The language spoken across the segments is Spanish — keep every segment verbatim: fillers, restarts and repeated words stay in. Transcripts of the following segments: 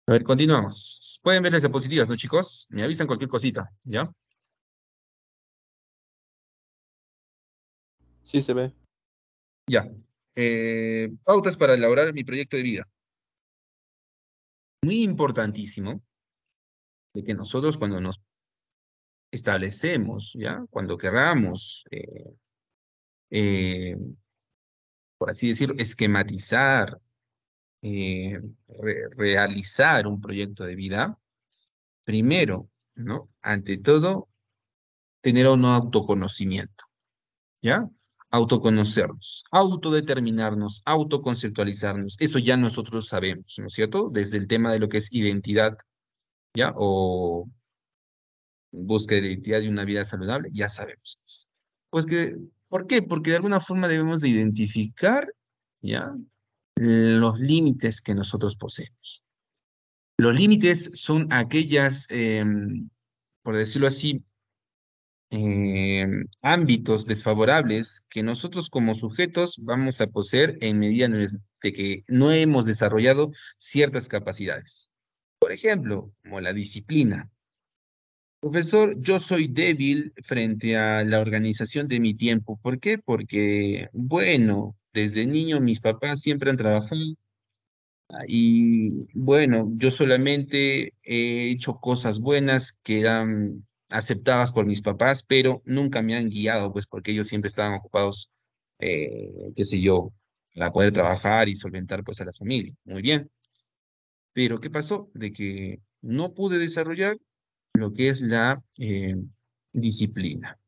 A ver, continuamos. Pueden ver las diapositivas, ¿no, chicos? Me avisan cualquier cosita, ¿ya? Sí se ve. Ya. Eh, pautas para elaborar mi proyecto de vida. Muy importantísimo de que nosotros cuando nos establecemos, ¿ya? Cuando querramos, eh, eh, por así decirlo, esquematizar, eh, re- realizar un proyecto de vida, primero, ¿no? Ante todo, tener un autoconocimiento. ¿Ya? Autoconocernos, autodeterminarnos, autoconceptualizarnos. Eso ya nosotros sabemos, ¿no es cierto? Desde el tema de lo que es identidad, ¿ya? O búsqueda de identidad de una vida saludable, ya sabemos. Pues que, ¿por qué? Porque de alguna forma debemos de identificar, ¿ya? Los límites que nosotros poseemos. Los límites son aquellas, em, por decirlo así, eh, ámbitos desfavorables que nosotros como sujetos vamos a poseer en medida de que no hemos desarrollado ciertas capacidades. Por ejemplo, como la disciplina. Profesor, yo soy débil frente a la organización de mi tiempo. ¿Por qué? Porque, bueno, desde niño mis papás siempre han trabajado y bueno, yo solamente he hecho cosas buenas que eran aceptadas por mis papás, pero nunca me han guiado, pues porque ellos siempre estaban ocupados, eh, qué sé yo, para poder trabajar y solventar pues a la familia. Muy bien. Pero ¿qué pasó? De que no pude desarrollar lo que es la eh, disciplina.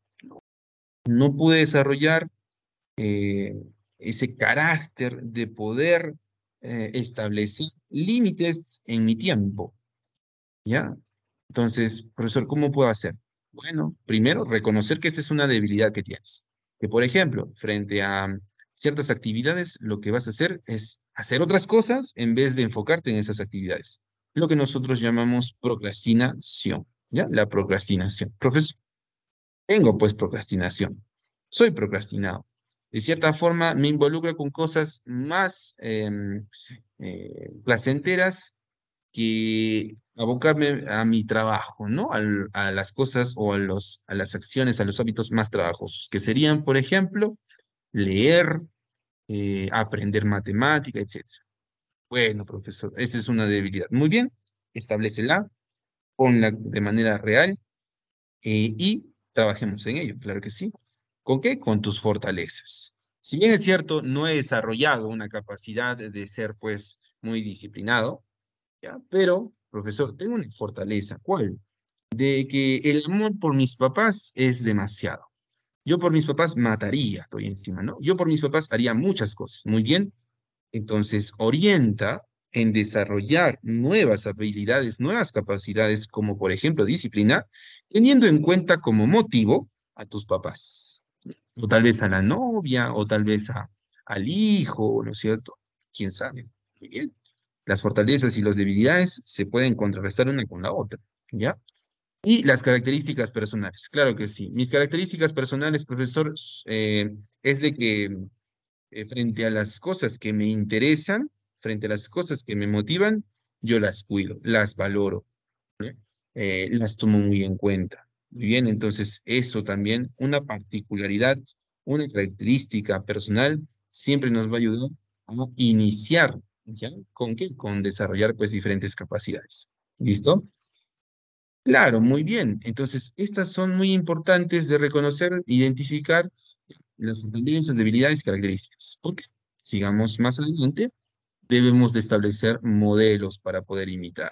No pude desarrollar eh, ese carácter de poder eh, establecer límites en mi tiempo, ¿ya? Entonces, profesor, ¿cómo puedo hacer? Bueno, primero, reconocer que esa es una debilidad que tienes. Que, por ejemplo, frente a ciertas actividades, lo que vas a hacer es hacer otras cosas en vez de enfocarte en esas actividades. Lo que nosotros llamamos procrastinación, ¿ya? La procrastinación. Profesor, tengo pues procrastinación. Soy procrastinado. De cierta forma me involucro con cosas más em, eh, placenteras que abocarme a mi trabajo, ¿no? Al- a las cosas o a los, a las acciones, a los hábitos más trabajosos, que serían, por ejemplo, leer, eh, aprender matemática, etcétera. Bueno, profesor, esa es una debilidad. Muy bien, establécela, ponla de manera real eh, y trabajemos en ello, claro que sí. ¿Con qué? Con tus fortalezas. Si bien es cierto, no he desarrollado una capacidad de ser, pues, muy disciplinado, ¿ya? Pero, profesor, tengo una fortaleza. ¿Cuál? De que el amor por mis papás es demasiado. Yo por mis papás mataría, estoy encima, ¿no? Yo por mis papás haría muchas cosas. Muy bien, entonces, orienta en desarrollar nuevas habilidades, nuevas capacidades, como por ejemplo disciplina, teniendo en cuenta como motivo a tus papás, o tal vez a la novia, o tal vez a, al hijo, ¿no es cierto? ¿Quién sabe? Muy bien. Las fortalezas y las debilidades se pueden contrarrestar una con la otra, ¿ya? Y las características personales, claro que sí. Mis características personales, profesor, eh, es de que eh, frente a las cosas que me interesan, frente a las cosas que me motivan, yo las cuido, las valoro, ¿eh? Eh, las tomo muy en cuenta. Muy bien, entonces eso también, una particularidad, una característica personal, siempre nos va a ayudar a iniciar, ¿ya? ¿Con qué? Con desarrollar pues diferentes capacidades. ¿Listo? Claro, muy bien. Entonces, estas son muy importantes de reconocer, identificar las fortalezas, debilidades y características. Porque, sigamos más adelante, debemos de establecer modelos para poder imitar,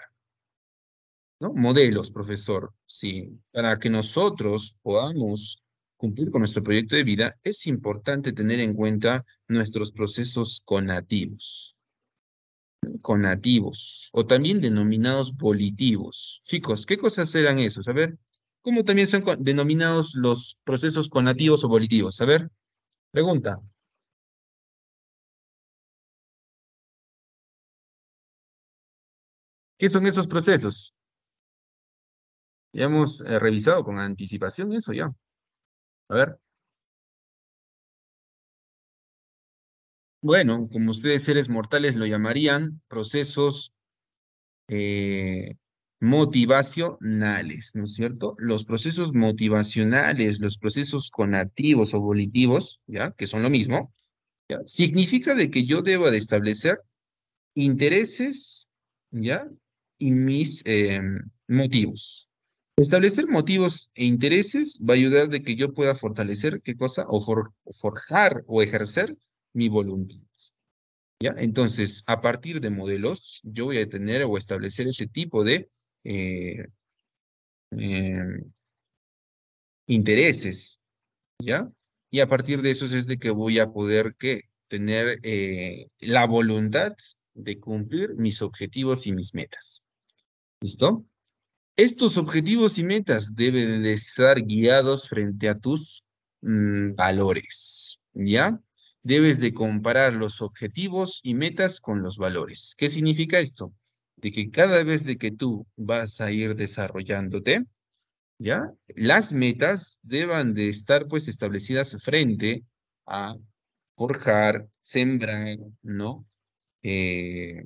¿no? Modelos, profesor, sí. Para que nosotros podamos cumplir con nuestro proyecto de vida, es importante tener en cuenta nuestros procesos conativos conativos o también denominados volitivos. Chicos, ¿qué cosas eran esos? A ver, ¿cómo también son co- denominados los procesos conativos o volitivos? A ver, pregunta. ¿Qué son esos procesos? Ya hemos eh, revisado con anticipación eso ya. A ver, bueno, como ustedes seres mortales lo llamarían, procesos eh, motivacionales, ¿no es cierto? Los procesos motivacionales, los procesos conativos o volitivos, ¿ya? Que son lo mismo, ¿ya? Significa de que yo debo de establecer intereses, ¿ya? Y mis eh, motivos. Establecer motivos e intereses va a ayudar de que yo pueda fortalecer, ¿qué cosa? O for- forjar o ejercer mi voluntad. ¿Ya? Entonces, a partir de modelos, yo voy a tener o establecer ese tipo de eh, eh, intereses, ¿ya? Y a partir de eso es de que voy a poder ¿qué? Tener eh, la voluntad de cumplir mis objetivos y mis metas. ¿Listo? Estos objetivos y metas deben de estar guiados frente a tus mm, valores, ¿ya? Debes de comparar los objetivos y metas con los valores. ¿Qué significa esto? De que cada vez de que tú vas a ir desarrollándote, ¿ya? Las metas deban de estar pues establecidas frente a forjar, sembrar, ¿no? Eh,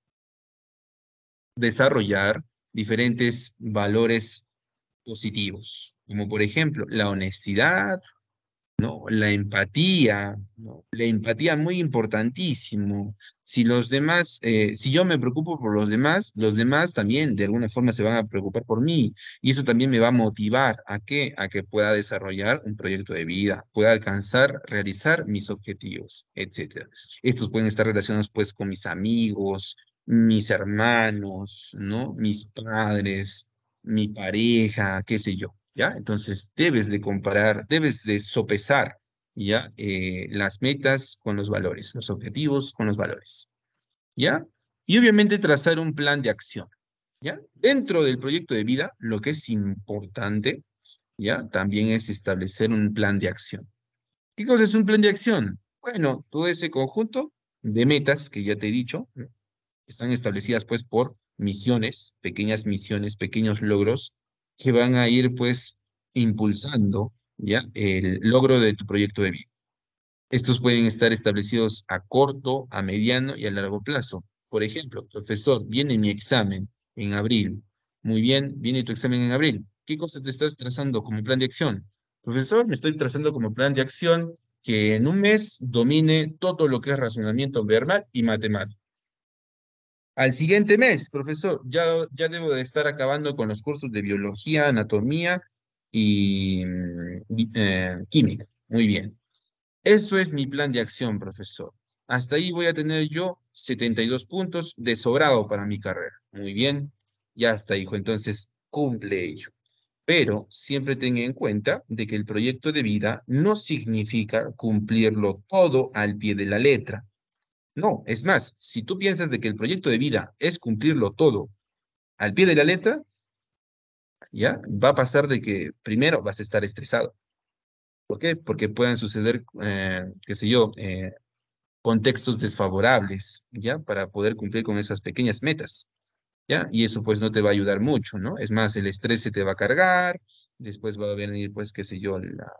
desarrollar diferentes valores positivos, como por ejemplo la honestidad, ¿no? La empatía, ¿no? La empatía muy importantísimo. Si los demás, eh, si yo me preocupo por los demás, los demás también de alguna forma se van a preocupar por mí y eso también me va a motivar a que, a que pueda desarrollar un proyecto de vida, pueda alcanzar, realizar mis objetivos, etcétera. Estos pueden estar relacionados pues con mis amigos, mis hermanos, ¿no? Mis padres, mi pareja, qué sé yo. ¿Ya? Entonces debes de comparar, debes de sopesar, ¿ya? Eh, las metas con los valores, los objetivos con los valores, ¿ya? Y obviamente trazar un plan de acción, ¿ya? Dentro del proyecto de vida, lo que es importante, ¿ya? También es establecer un plan de acción. ¿Qué cosa es un plan de acción? Bueno, todo ese conjunto de metas que ya te he dicho, ¿no? Están establecidas pues por misiones, pequeñas misiones, pequeños logros que van a ir pues impulsando ya el logro de tu proyecto de vida. Estos pueden estar establecidos a corto, a mediano y a largo plazo. Por ejemplo, profesor, viene mi examen en abril. Muy bien, viene tu examen en abril. ¿Qué cosa te estás trazando como plan de acción? Profesor, me estoy trazando como plan de acción que en un mes domine todo lo que es razonamiento verbal y matemático. Al siguiente mes, profesor, ya, ya debo de estar acabando con los cursos de biología, anatomía y mm, bi- eh, química. Muy bien. Eso es mi plan de acción, profesor. Hasta ahí voy a tener yo setenta y dos puntos de sobrado para mi carrera. Muy bien. Ya está, hijo. Entonces, cumple ello. Pero siempre tenga en cuenta de que el proyecto de vida no significa cumplirlo todo al pie de la letra. No, es más, si tú piensas de que el proyecto de vida es cumplirlo todo al pie de la letra, ya va a pasar de que primero vas a estar estresado. ¿Por qué? Porque pueden suceder, eh, qué sé yo, eh, contextos desfavorables, ¿ya? Para poder cumplir con esas pequeñas metas, ¿ya? Y eso pues no te va a ayudar mucho, ¿no? Es más, el estrés se te va a cargar, después va a venir pues, qué sé yo, la,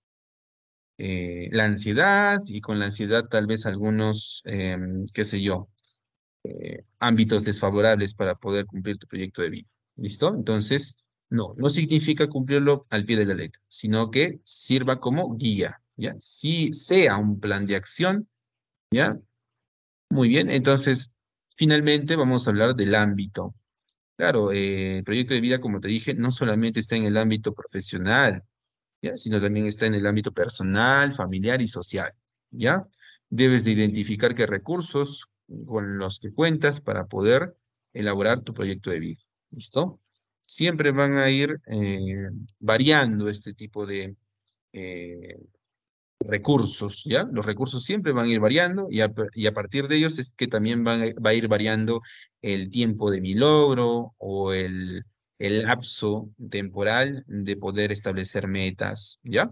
eh, la ansiedad y con la ansiedad tal vez algunos, em, qué sé yo, eh, ámbitos desfavorables para poder cumplir tu proyecto de vida. ¿Listo? Entonces, no, no significa cumplirlo al pie de la letra, sino que sirva como guía, ¿ya? Si sea un plan de acción, ¿ya? Muy bien, entonces, finalmente vamos a hablar del ámbito. Claro, eh, el proyecto de vida, como te dije, no solamente está en el ámbito profesional, ¿ya? Sino también está en el ámbito personal, familiar y social, ¿ya? Debes de identificar qué recursos con los que cuentas para poder elaborar tu proyecto de vida, ¿listo? Siempre van a ir eh, variando este tipo de eh, recursos, ¿ya? Los recursos siempre van a ir variando y a, y a partir de ellos es que también van a- va a ir variando el tiempo de mi logro o el, el lapso temporal de poder establecer metas, ¿ya?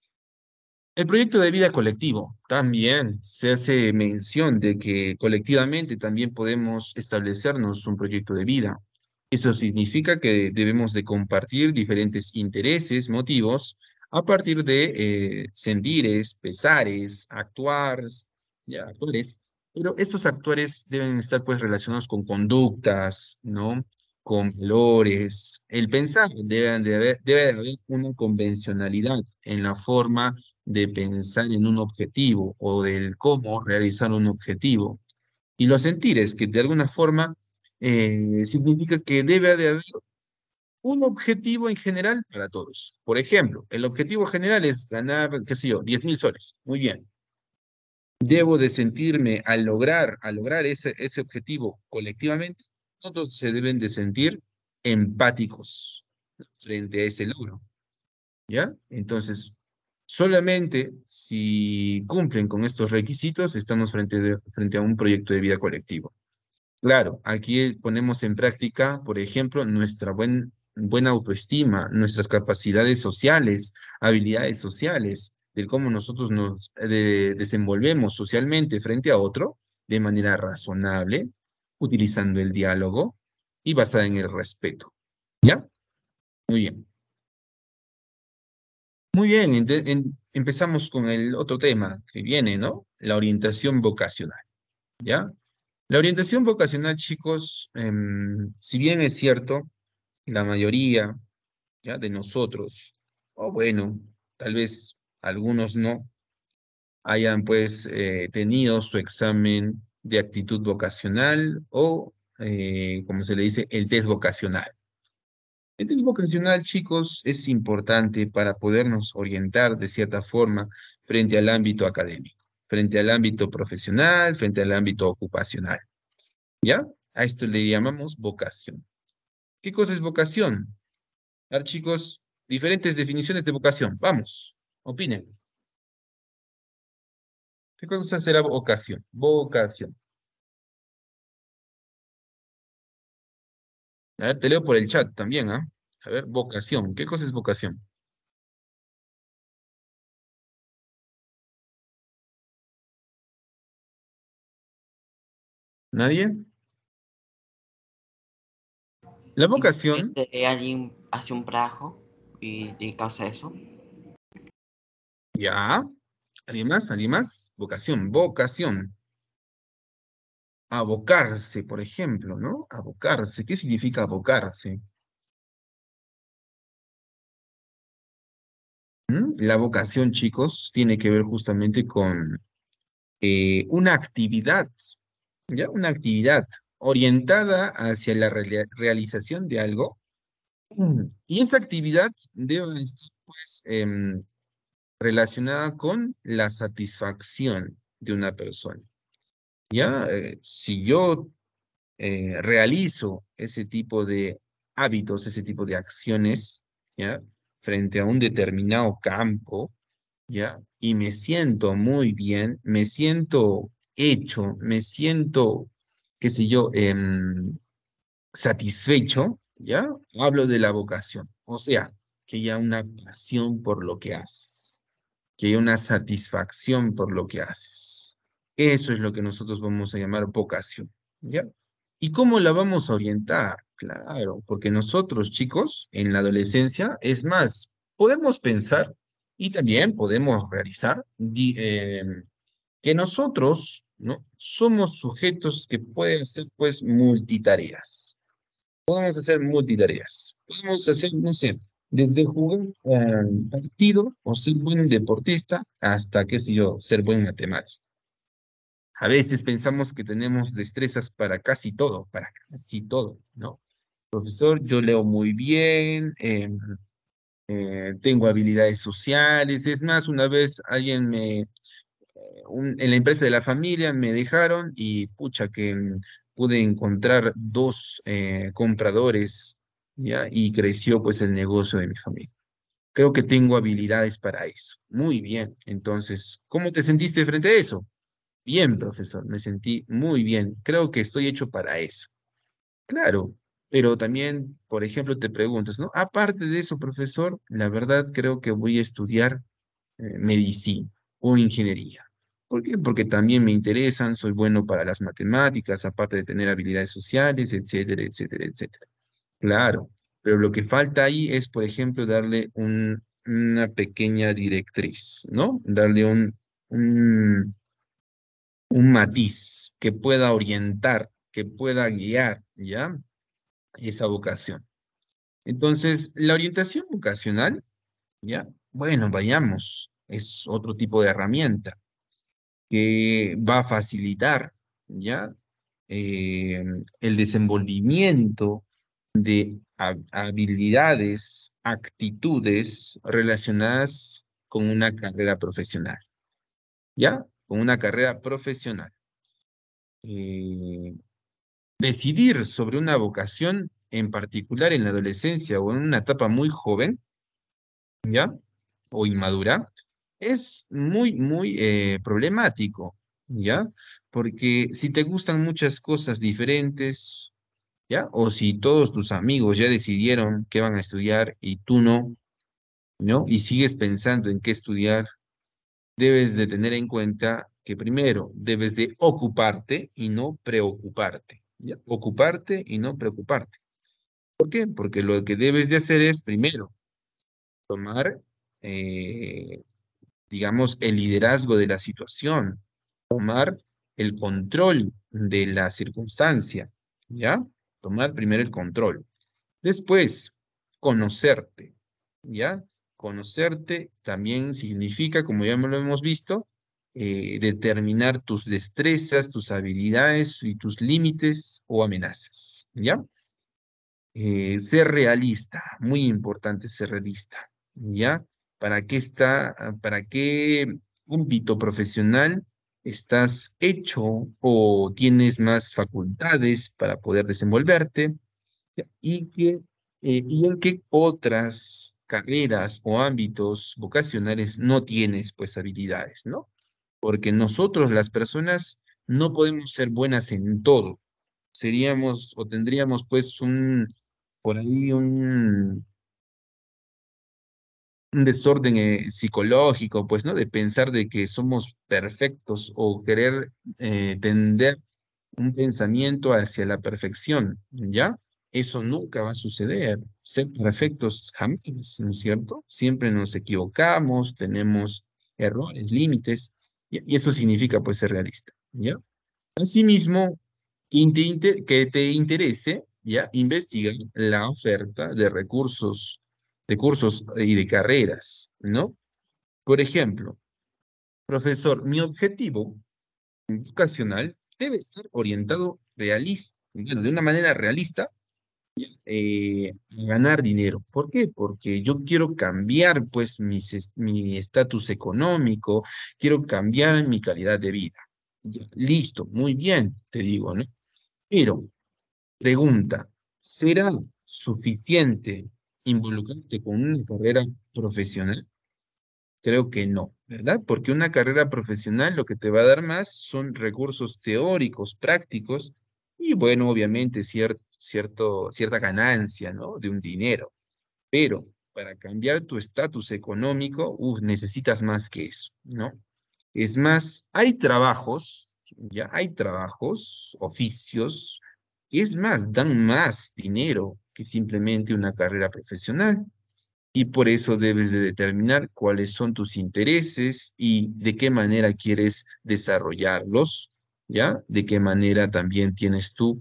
El proyecto de vida colectivo, también se hace mención de que colectivamente también podemos establecernos un proyecto de vida. Eso significa que debemos de compartir diferentes intereses, motivos, a partir de eh, sentires, pesares, actuar, ya, actuales, Pero estos actores deben estar pues relacionados con conductas, ¿no? Con valores. El pensar debe de haber, debe de haber una convencionalidad en la forma de pensar en un objetivo o del cómo realizar un objetivo. Y los sentires, que de alguna forma eh, significa que debe de haber un objetivo en general para todos. Por ejemplo, el objetivo general es ganar, qué sé yo, diez mil soles. Muy bien. Debo de sentirme al lograr, al lograr ese, ese objetivo colectivamente, todos se deben de sentir empáticos frente a ese logro, ¿ya? Entonces, solamente si cumplen con estos requisitos, estamos frente, de- frente a un proyecto de vida colectivo. Claro, aquí ponemos en práctica, por ejemplo, nuestra buen, buena autoestima, nuestras capacidades sociales, habilidades sociales, de cómo nosotros nos eh, de- desenvolvemos socialmente frente a otro de manera razonable, utilizando el diálogo y basada en el respeto. ¿Ya? Muy bien. Muy bien, ente- en- empezamos con el otro tema que viene, ¿no? La orientación vocacional. ¿Ya? La orientación vocacional, chicos, em, si bien es cierto, la mayoría ya de nosotros, o bueno, tal vez algunos no, hayan pues eh, tenido su examen de actitud vocacional o, eh, como se le dice, el test vocacional. El test vocacional, chicos, es importante para podernos orientar de cierta forma frente al ámbito académico, frente al ámbito profesional, frente al ámbito ocupacional. ¿Ya? A esto le llamamos vocación. ¿Qué cosa es vocación? A ver, chicos, diferentes definiciones de vocación. Vamos, opinen. ¿Qué cosa será vocación? Vocación. A ver, te leo por el chat también, ¿ah? A ver, vocación. ¿Qué cosa es vocación? ¿Nadie? La vocación, Simplemente alguien hace un trabajo y, y causa eso. ya. ¿Alguien más? ¿Alguien más? Vocación, vocación. Abocarse, por ejemplo, ¿no? Abocarse. ¿Qué significa abocarse? ¿Mm? La vocación, chicos, tiene que ver justamente con eh, una actividad, ¿ya? Una actividad orientada hacia la reali- realización de algo. Mm. Y esa actividad debe estar, pues, em, relacionada con la satisfacción de una persona. ¿Ya? Eh, si yo eh, realizo ese tipo de hábitos, ese tipo de acciones, ¿ya? Frente a un determinado campo, ¿ya? Y me siento muy bien, me siento hecho, me siento, qué sé yo, em, satisfecho, ¿ya? Hablo de la vocación, o sea, que haya una pasión por lo que haces, que haya una satisfacción por lo que haces. Eso es lo que nosotros vamos a llamar vocación, ¿ya? ¿Y cómo la vamos a orientar? Claro, porque nosotros, chicos, en la adolescencia, es más, podemos pensar y también podemos realizar di- eh, que nosotros, ¿no? Somos sujetos que pueden hacer, pues, multitareas. Podemos hacer multitareas. Podemos hacer, no sé, desde jugar un partido o ser buen deportista hasta, qué sé yo, ser buen matemático. A veces pensamos que tenemos destrezas para casi todo, para casi todo, ¿no? Profesor, yo leo muy bien, em, eh, tengo habilidades sociales. Es más, una vez alguien me, un- en la empresa de la familia me dejaron y pucha que mm, pude encontrar dos eh, compradores, ¿ya? Y creció pues el negocio de mi familia. Creo que tengo habilidades para eso. Muy bien. Entonces, ¿cómo te sentiste frente a eso? Bien, profesor, me sentí muy bien. Creo que estoy hecho para eso. Claro, pero también, por ejemplo, te preguntas, ¿no? Aparte de eso, profesor, la verdad creo que voy a estudiar eh, medicina o ingeniería. ¿Por qué? Porque también me interesan, soy bueno para las matemáticas, aparte de tener habilidades sociales, etcétera, etcétera, etcétera. Claro, pero lo que falta ahí es, por ejemplo, darle un- una pequeña directriz, ¿no? Darle un, un, un matiz que pueda orientar, que pueda guiar, ¿ya? Esa vocación. Entonces, la orientación vocacional, ¿ya? Bueno, vayamos, es otro tipo de herramienta que va a facilitar, ¿ya? Eh, el desenvolvimiento de ha- habilidades, actitudes relacionadas con una carrera profesional, ¿ya? Con una carrera profesional. Eh, Decidir sobre una vocación en particular en la adolescencia o en una etapa muy joven, ¿ya? O inmadura, es muy, muy eh, problemático, ¿ya? Porque si te gustan muchas cosas diferentes, ¿ya? O si todos tus amigos ya decidieron qué van a estudiar y tú no, ¿no? Y sigues pensando en qué estudiar, debes de tener en cuenta que primero debes de ocuparte y no preocuparte, ¿ya? Ocuparte y no preocuparte. ¿Por qué? Porque lo que debes de hacer es primero tomar, eh, digamos, el liderazgo de la situación, tomar el control de la circunstancia, ¿ya? Tomar primero el control. Después, conocerte, ¿ya? Conocerte también significa, como ya lo hemos visto, eh, determinar tus destrezas, tus habilidades y tus límites o amenazas, ¿ya? Eh, ser realista, muy importante ser realista, ¿ya? ¿Para qué está, ah, para qué ámbito profesional estás hecho o tienes más facultades para poder desenvolverte? ¿Ya? Y que, eh, y en qué otras carreras o ámbitos vocacionales no tienes pues habilidades, ¿no? Porque nosotros las personas no podemos ser buenas en todo. Seríamos o tendríamos pues un, por ahí un, un desorden eh, psicológico, pues, ¿no? De pensar de que somos perfectos o querer eh, tender un pensamiento hacia la perfección, ¿ya? Eso nunca va a suceder. Ser perfectos jamás, ¿no es cierto? Siempre nos equivocamos, tenemos errores, límites, y, y eso significa, pues, ser realista, ¿ya? Asimismo, que te, inte- que te interese, ¿ya? Investigar la oferta de recursos, de cursos y de carreras, ¿no? Por ejemplo, profesor, mi objetivo vocacional debe estar orientado realista, bueno, de una manera realista, eh, a ganar dinero. ¿Por qué? Porque yo quiero cambiar, pues, mis es- mi estatus económico, quiero cambiar mi calidad de vida. Ya, listo, muy bien, te digo, ¿no? Pero, pregunta, ¿será suficiente involucrarte con una carrera profesional? Creo que no, ¿verdad? Porque una carrera profesional lo que te va a dar más son recursos teóricos, prácticos y, bueno, obviamente cier- cierto, cierta ganancia, ¿no? De un dinero. Pero para cambiar tu estatus económico, uf, necesitas más que eso, ¿no? Es más, hay trabajos, ya hay trabajos, oficios, que es más, dan más dinero que simplemente una carrera profesional. Y por eso debes de determinar cuáles son tus intereses y de qué manera quieres desarrollarlos, ¿ya? De qué manera también tienes tú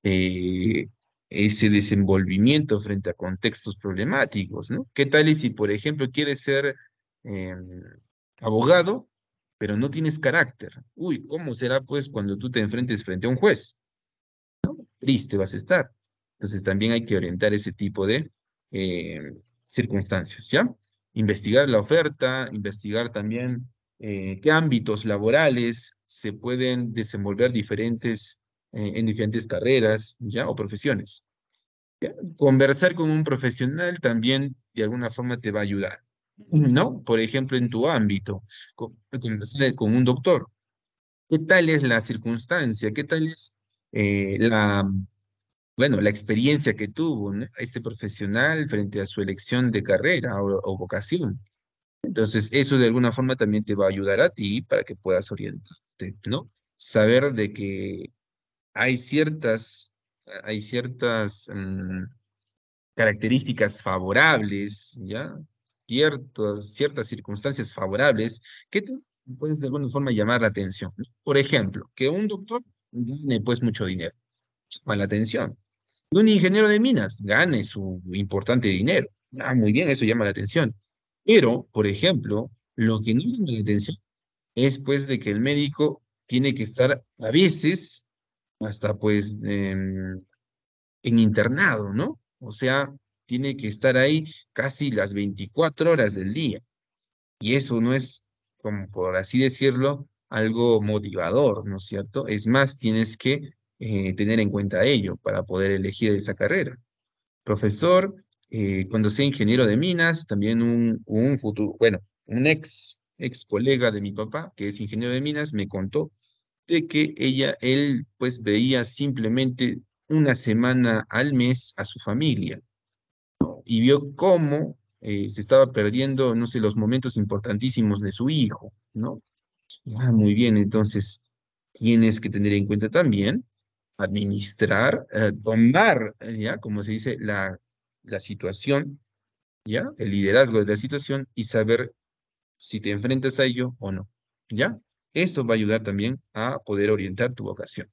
eh, ese desenvolvimiento frente a contextos problemáticos, ¿no? ¿Qué tal y si, por ejemplo, quieres ser eh, abogado, pero no tienes carácter? Uy, ¿cómo será pues cuando tú te enfrentes frente a un juez? Triste vas a estar. Entonces también hay que orientar ese tipo de eh, circunstancias, ¿ya? Investigar la oferta, investigar también eh, qué ámbitos laborales se pueden desenvolver diferentes, eh, en diferentes carreras, ¿ya? O profesiones. ¿Ya? Conversar con un profesional también de alguna forma te va a ayudar, ¿no? Por ejemplo, en tu ámbito, co- conversar con un doctor. ¿Qué tal es la circunstancia? ¿Qué tal es eh, la bueno, la experiencia que tuvo, ¿no? Este profesional frente a su elección de carrera o, o vocación? Entonces, eso de alguna forma también te va a ayudar a ti para que puedas orientarte, ¿no? Saber de que hay ciertas, hay ciertas mm, características favorables, ¿ya? Ciertos, ciertas circunstancias favorables que te puedes de alguna forma llamar la atención, ¿no? Por ejemplo, que un doctor gane pues mucho dinero, llama la atención. Y un ingeniero de minas gane su importante dinero. Ah, muy bien, eso llama la atención. Pero, por ejemplo, lo que no llama la atención es pues de que el médico tiene que estar a veces hasta pues em, en internado, ¿no? O sea, tiene que estar ahí casi las veinticuatro horas del día. Y eso no es, como por así decirlo, algo motivador, ¿no es cierto? Es más, tienes que eh, tener en cuenta ello para poder elegir esa carrera. Profesor, eh, cuando sea ingeniero de minas, también un, un futuro, bueno, un ex, ex colega de mi papá, que es ingeniero de minas, me contó de que ella, él, pues veía simplemente una semana al mes a su familia y vio cómo eh, se estaba perdiendo, no sé, los momentos importantísimos de su hijo, ¿no? Ah, muy bien, entonces tienes que tener en cuenta también administrar, eh, tomar, eh, ¿ya? Como se dice, la, la situación, ¿ya? El liderazgo de la situación y saber si te enfrentas a ello o no, ¿ya? Esto va a ayudar también a poder orientar tu vocación.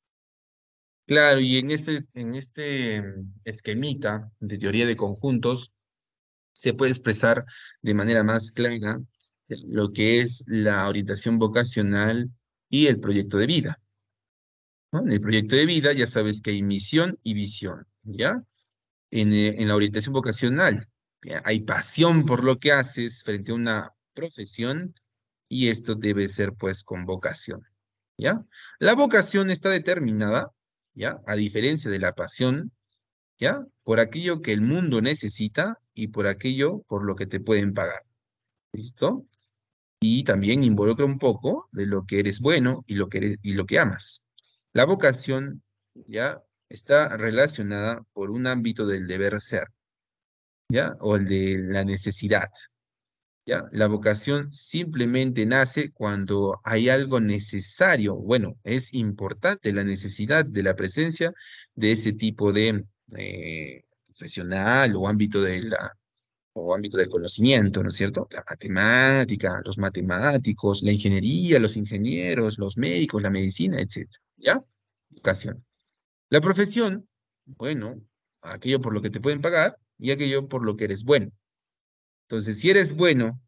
Claro, y en este, en este mm, esquemita de teoría de conjuntos, se puede expresar de manera más clara eh, lo que es la orientación vocacional y el proyecto de vida, ¿no? En el proyecto de vida ya sabes que hay misión y visión, ¿ya? En, eh, en la orientación vocacional eh, hay pasión por lo que haces frente a una profesión y esto debe ser pues con vocación, ¿ya? La vocación está determinada, ¿ya? A diferencia de la pasión, ¿ya? Por aquello que el mundo necesita y por aquello por lo que te pueden pagar. ¿Listo? Y también involucra un poco de lo que eres bueno y lo que eres, y lo que amas. La vocación ya está relacionada por un ámbito del deber ser, ¿ya? O el de la necesidad, ¿ya? La vocación simplemente nace cuando hay algo necesario. Bueno, es importante la necesidad de la presencia de ese tipo de eh, profesional o ámbito de la o ámbito del conocimiento, ¿no es cierto? La matemática, los matemáticos, la ingeniería, los ingenieros, los médicos, la medicina, etcétera. ¿Ya? Educación. La profesión, bueno, aquello por lo que te pueden pagar y aquello por lo que eres bueno. Entonces, si eres bueno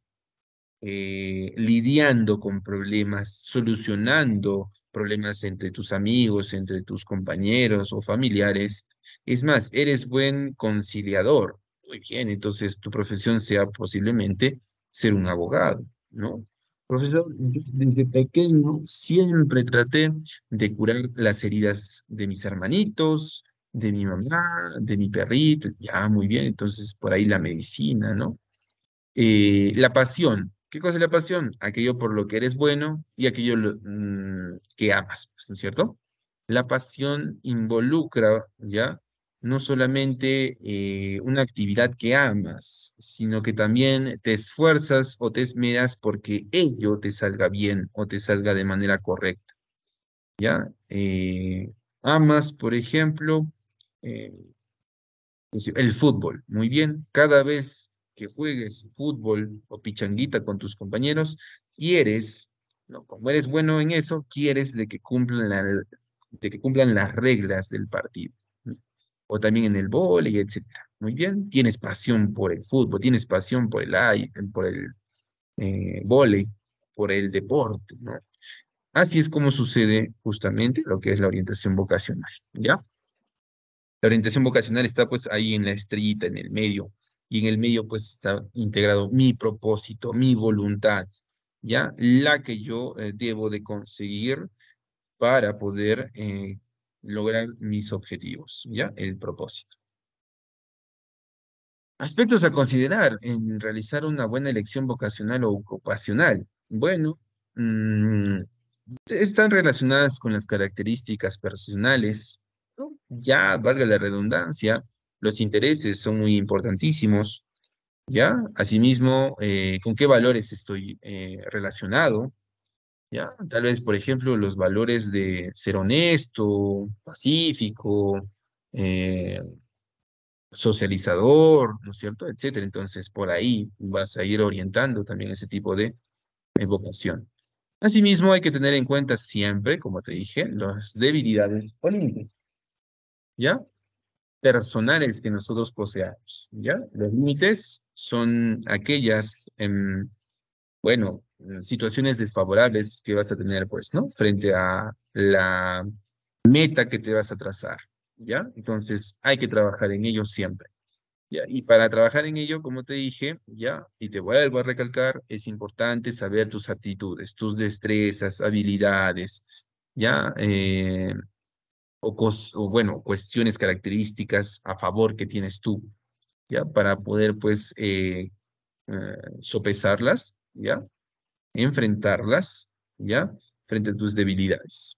eh, lidiando con problemas, solucionando problemas entre tus amigos, entre tus compañeros o familiares. Es más, eres buen conciliador. Muy bien, entonces tu profesión sea posiblemente ser un abogado, ¿no? Profesor, yo desde pequeño siempre traté de curar las heridas de mis hermanitos, de mi mamá, de mi perrito. Ya, muy bien, entonces por ahí la medicina, ¿no? Eh, la pasión. ¿Qué cosa es la pasión? Aquello por lo que eres bueno y aquello lo- mm, que amas, pues, ¿no es cierto? La pasión involucra, ¿ya? No solamente eh, una actividad que amas, sino que también te esfuerzas o te esmeras porque ello te salga bien o te salga de manera correcta, ¿ya? Eh, amas, por ejemplo, eh, es decir, el fútbol, muy bien. Cada vez que juegues fútbol o pichanguita con tus compañeros, quieres, ¿no? Como eres bueno en eso, quieres de que cumplan la- de que cumplan las reglas del partido, ¿no? O también en el vóley, etcétera. Muy bien. Tienes pasión por el fútbol, tienes pasión por el, ai- por el eh, vóley, por el deporte, ¿no? Así es como sucede justamente lo que es la orientación vocacional, ¿ya? La orientación vocacional está pues ahí en la estrellita, en el medio, y en el medio pues está integrado mi propósito, mi voluntad, ¿ya? La que yo eh, debo de conseguir para poder eh, lograr mis objetivos, ¿ya? El propósito. Aspectos a considerar en realizar una buena elección vocacional o ocupacional. Bueno, mm, están relacionadas con las características personales, ¿no? Ya, valga la redundancia, los intereses son muy importantísimos, ¿ya? Asimismo, eh, ¿con qué valores estoy eh, relacionado? ¿Ya? Tal vez, por ejemplo, los valores de ser honesto, pacífico, eh, socializador, ¿no es cierto? Etcétera. Entonces, por ahí vas a ir orientando también ese tipo de eh, vocación. Asimismo, hay que tener en cuenta siempre, como te dije, las debilidades o límites, ¿ya? Personales que nosotros poseamos, ¿ya? Los límites son aquellas, em, bueno, eh, situaciones desfavorables que vas a tener, pues, ¿no? Frente a la meta que te vas a trazar, ¿ya? Entonces, hay que trabajar en ello siempre, ¿ya? Y para trabajar en ello, como te dije, ¿ya? Y te vuelvo a recalcar, es importante saber tus aptitudes, tus destrezas, habilidades, ¿ya? Eh, o, cos- o, bueno, cuestiones características a favor que tienes tú, ¿ya? Para poder, pues, eh, eh, sopesarlas, ¿ya? Enfrentarlas, ¿ya? Frente a tus debilidades.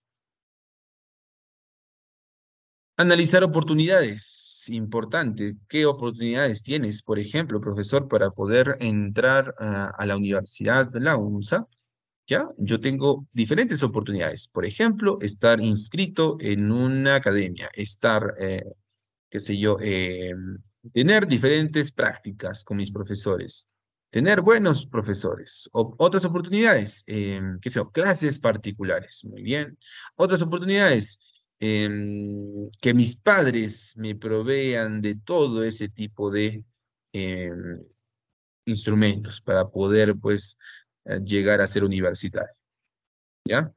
Analizar oportunidades, importante. ¿Qué oportunidades tienes, por ejemplo, profesor, para poder entrar a, a la universidad de la UNSA? ¿Ya? Yo tengo diferentes oportunidades. Por ejemplo, estar inscrito en una academia, estar, eh, qué sé yo, eh, tener diferentes prácticas con mis profesores, tener buenos profesores. O- otras oportunidades, eh, qué sé yo, clases particulares. Muy bien. Otras oportunidades, em, que mis padres me provean de todo ese tipo de em, instrumentos para poder, pues, eh, llegar a ser universitario. ¿Ya?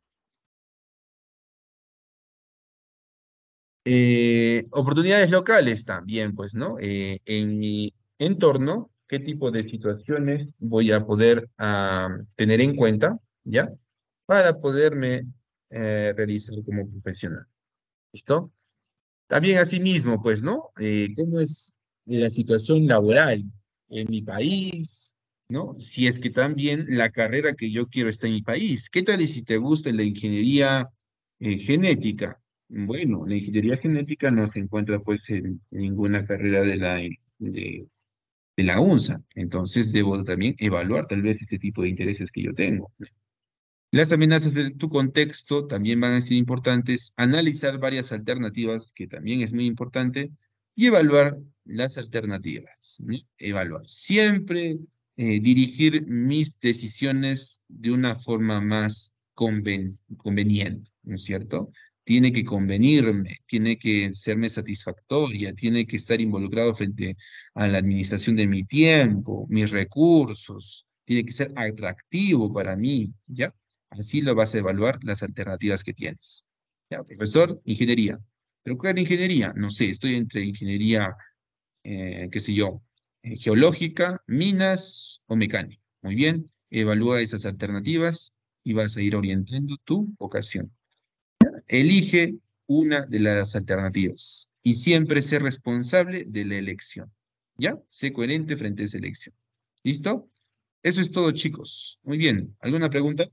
Eh, oportunidades locales también, pues, ¿no? Eh, en mi entorno, ¿qué tipo de situaciones voy a poder ah, tener en cuenta, ¿ya? Para poderme eh, realizar como profesional. ¿Listo? También asimismo, pues, ¿no? Eh, ¿cómo es la situación laboral en mi país? ¿No? Si es que también la carrera que yo quiero está en mi país. ¿Qué tal y si te gusta la ingeniería eh, genética? Bueno, la ingeniería genética no se encuentra pues en ninguna carrera de la, de, de la UNSA. Entonces debo también evaluar tal vez ese tipo de intereses que yo tengo. Las amenazas de tu contexto también van a ser importantes, analizar varias alternativas, que también es muy importante, y evaluar las alternativas, ¿no? Evaluar. Siempre eh, dirigir mis decisiones de una forma más conven- conveniente, ¿no es cierto? Tiene que convenirme, tiene que serme satisfactoria, tiene que estar involucrado frente a la administración de mi tiempo, mis recursos, tiene que ser atractivo para mí, ¿ya? Así lo vas a evaluar las alternativas que tienes. Ya, profesor, ingeniería. ¿Pero cuál ingeniería? No sé, estoy entre ingeniería, eh, qué sé yo, eh, geológica, minas o mecánica. Muy bien, evalúa esas alternativas y vas a ir orientando tu vocación. Elige una de las alternativas y siempre sé responsable de la elección. ¿Ya? Sé coherente frente a esa elección. ¿Listo? Eso es todo, chicos. Muy bien. ¿Alguna pregunta?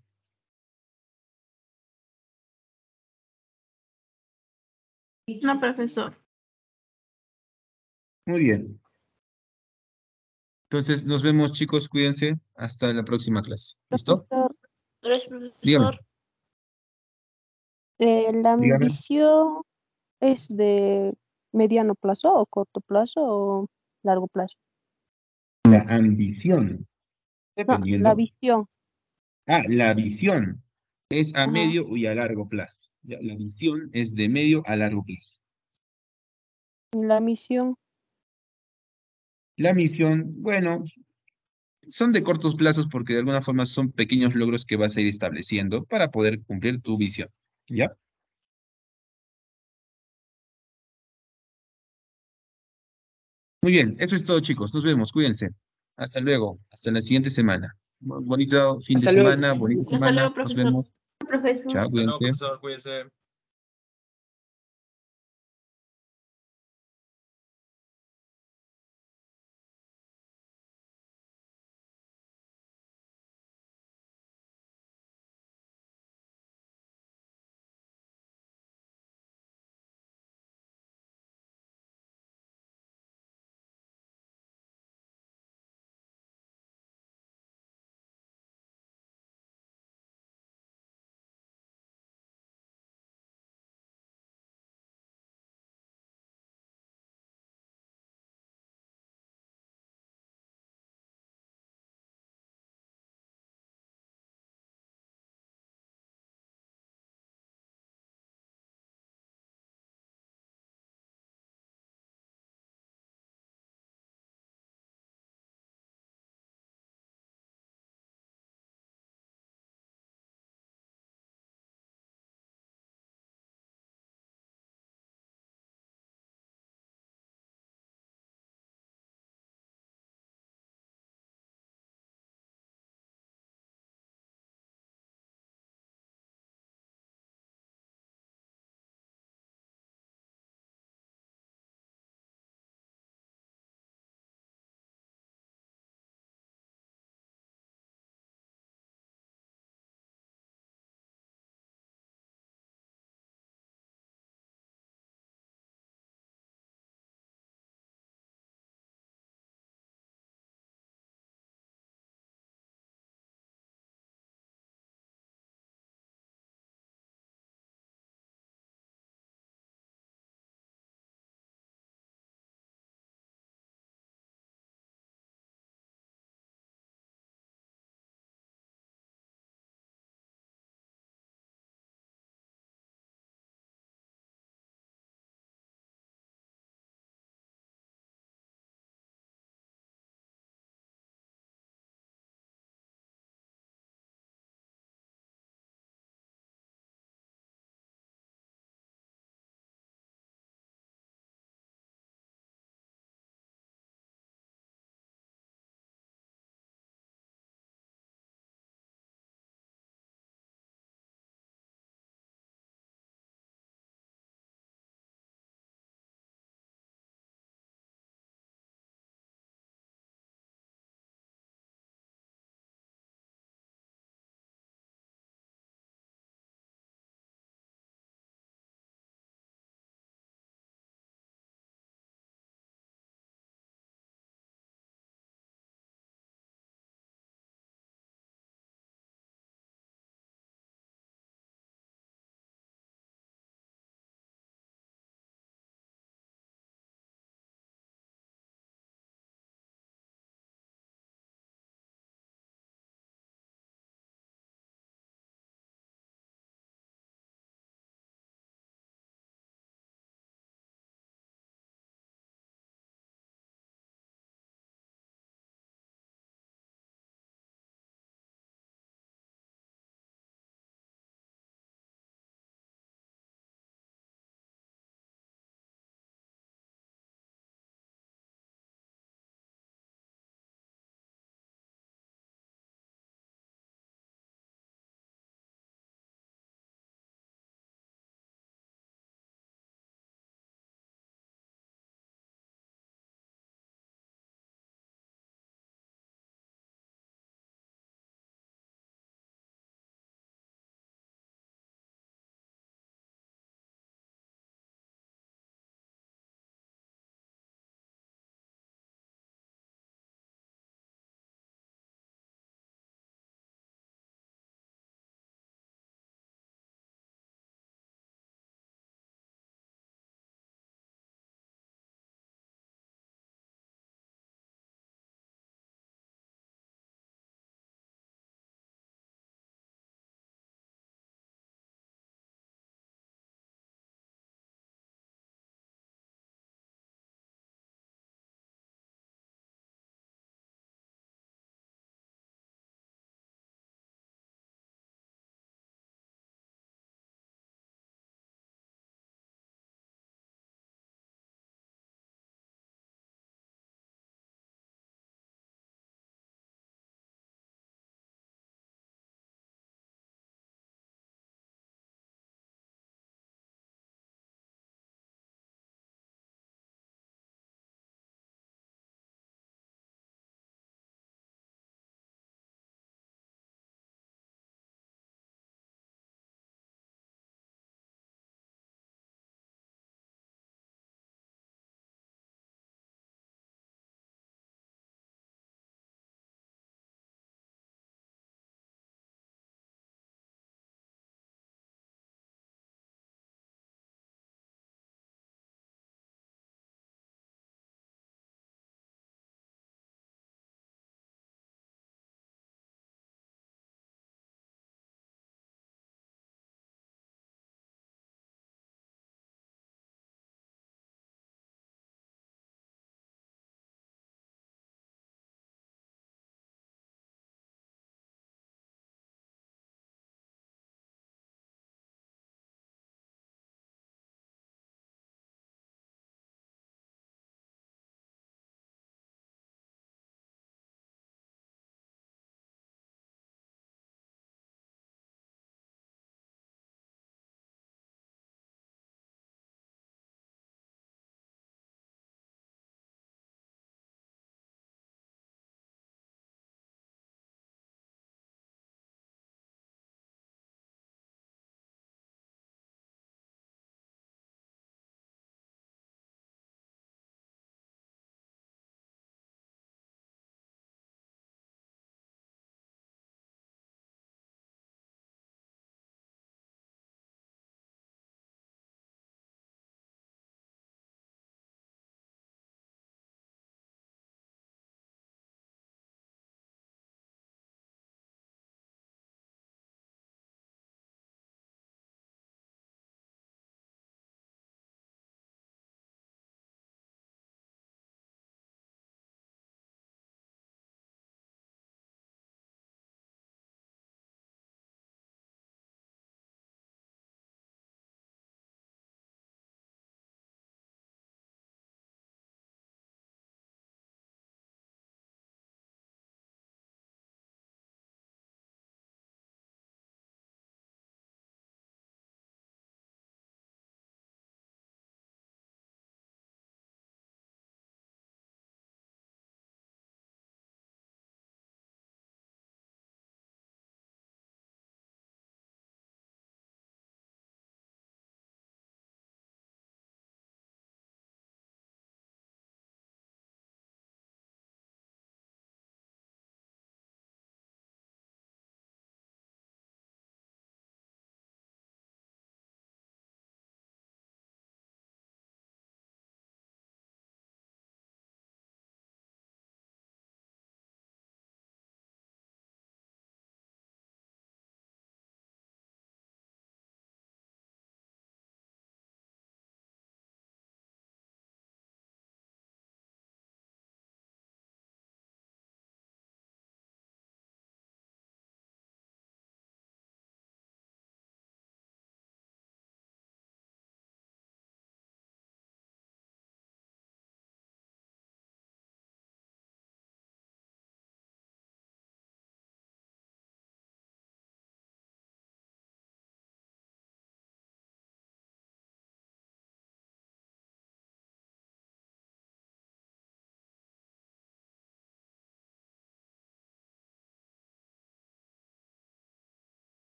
No, profesor. Muy bien. Entonces, nos vemos, chicos, cuídense. Hasta la próxima clase. ¿Listo? Profesor, Gracias, Dígame, profesor. eh, ¿la dígame. ambición es de mediano plazo o corto plazo o largo plazo? La ambición, No, la dependiendo. visión. Ah, la visión es a Ajá. medio y a largo plazo. Ya, la visión es de medio a largo plazo. La misión. La misión, bueno, son de cortos plazos porque de alguna forma son pequeños logros que vas a ir estableciendo para poder cumplir tu visión. ¿Ya? Muy bien, eso es todo, chicos. Nos vemos, cuídense. Hasta luego, hasta la siguiente semana. Bu- Bonito fin de Hasta luego. semana, bonita Hasta semana. luego, Nos profesor. vemos. Profesor. Chao, Hasta luego, cuídense. profesor, cuídense.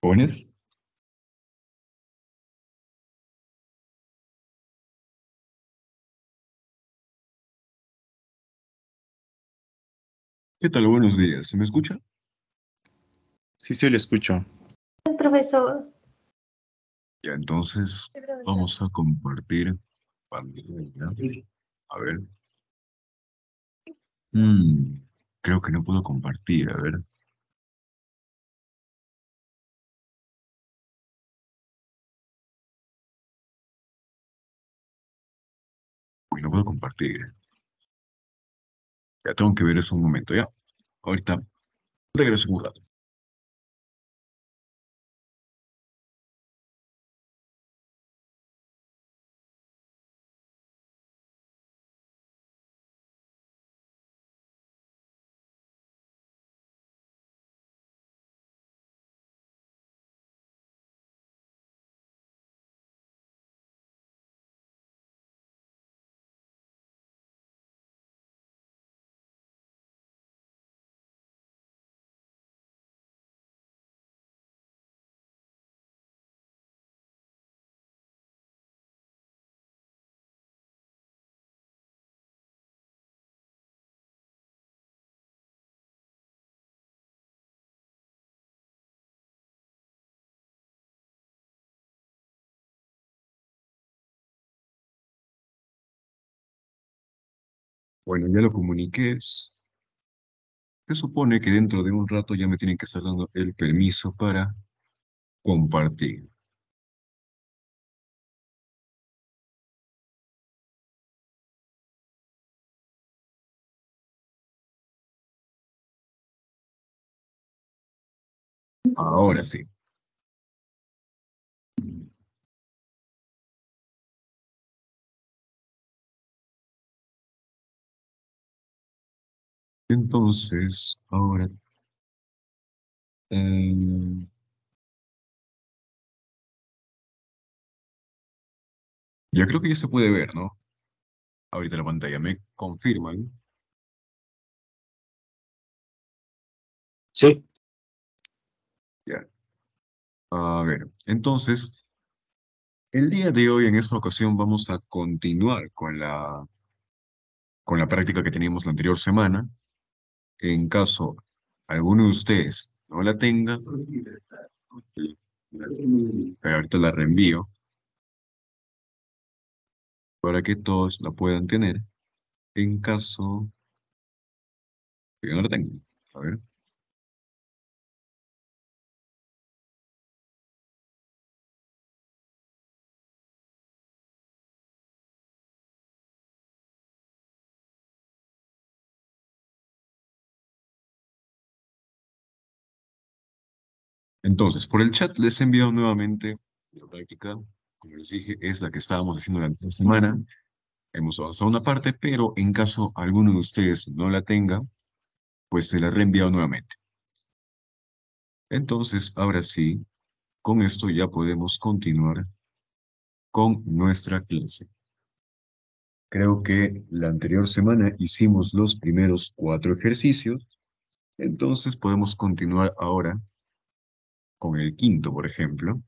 ¿Jóvenes? ¿Qué tal? Buenos días. ¿Se me escucha? Sí, sí, lo escucho. Profesor. Ya, entonces Sí, profesor. vamos a compartir pantalla. A ver. Mm, creo que no puedo compartir. A ver. Uy, no puedo compartir. Ya tengo que ver eso un momento, ya. Ahorita regreso en un rato. Bueno, ya lo comuniqué. Se supone que dentro de un rato ya me tienen que estar dando el permiso para compartir. Ahora sí. Entonces, ahora... em, ya creo que ya se puede ver, ¿no? Ahorita la pantalla me confirman. Sí. Ya. A ver, entonces, el día de hoy, en esta ocasión, vamos a continuar con la, con la práctica que teníamos la anterior semana. En caso alguno de ustedes no la tenga, pero ahorita la reenvío para que todos la puedan tener. En caso que no la tengan. A ver. Entonces, por el chat les he enviado nuevamente la práctica. Como les dije, es la que estábamos haciendo la anterior semana. Hemos avanzado una parte, pero en caso alguno de ustedes no la tenga, pues se la he reenviado nuevamente. Entonces, ahora sí, con esto ya podemos continuar con nuestra clase. Creo que la anterior semana hicimos los primeros cuatro ejercicios, entonces podemos continuar ahora con el quinto, por ejemplo.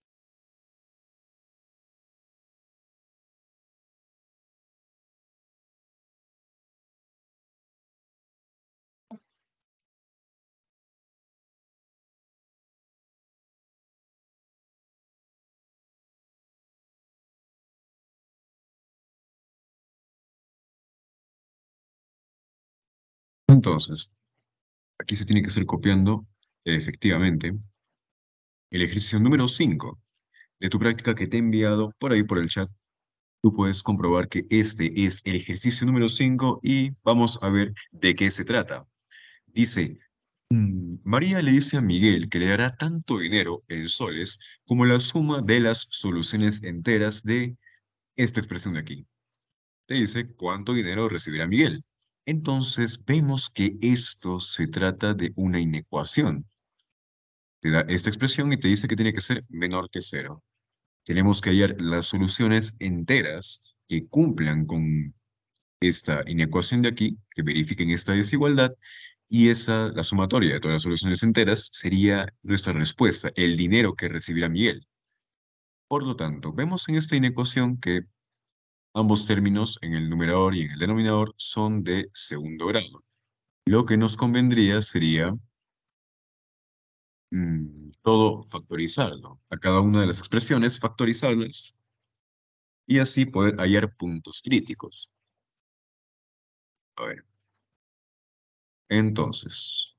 Entonces, aquí se tiene que estar copiando, efectivamente, el ejercicio número cinco de tu práctica que te he enviado por ahí por el chat. Tú puedes comprobar que este es el ejercicio número cinco y vamos a ver de qué se trata. Dice, mm, María le dice a Miguel que le dará tanto dinero en soles como la suma de las soluciones enteras de esta expresión de aquí. Te dice cuánto dinero recibirá Miguel. Entonces vemos que esto se trata de una inecuación. Te da esta expresión y te dice que tiene que ser menor que cero. Tenemos que hallar las soluciones enteras que cumplan con esta inecuación de aquí, que verifiquen esta desigualdad, Y esa, la sumatoria de todas las soluciones enteras, sería nuestra respuesta, el dinero que recibirá Miguel. Por lo tanto, vemos en esta inecuación que ambos términos, en el numerador y en el denominador, son de segundo grado. Lo que nos convendría sería mm, todo factorizarlo, a cada una de las expresiones factorizarlas y así poder hallar puntos críticos. A ver. Entonces,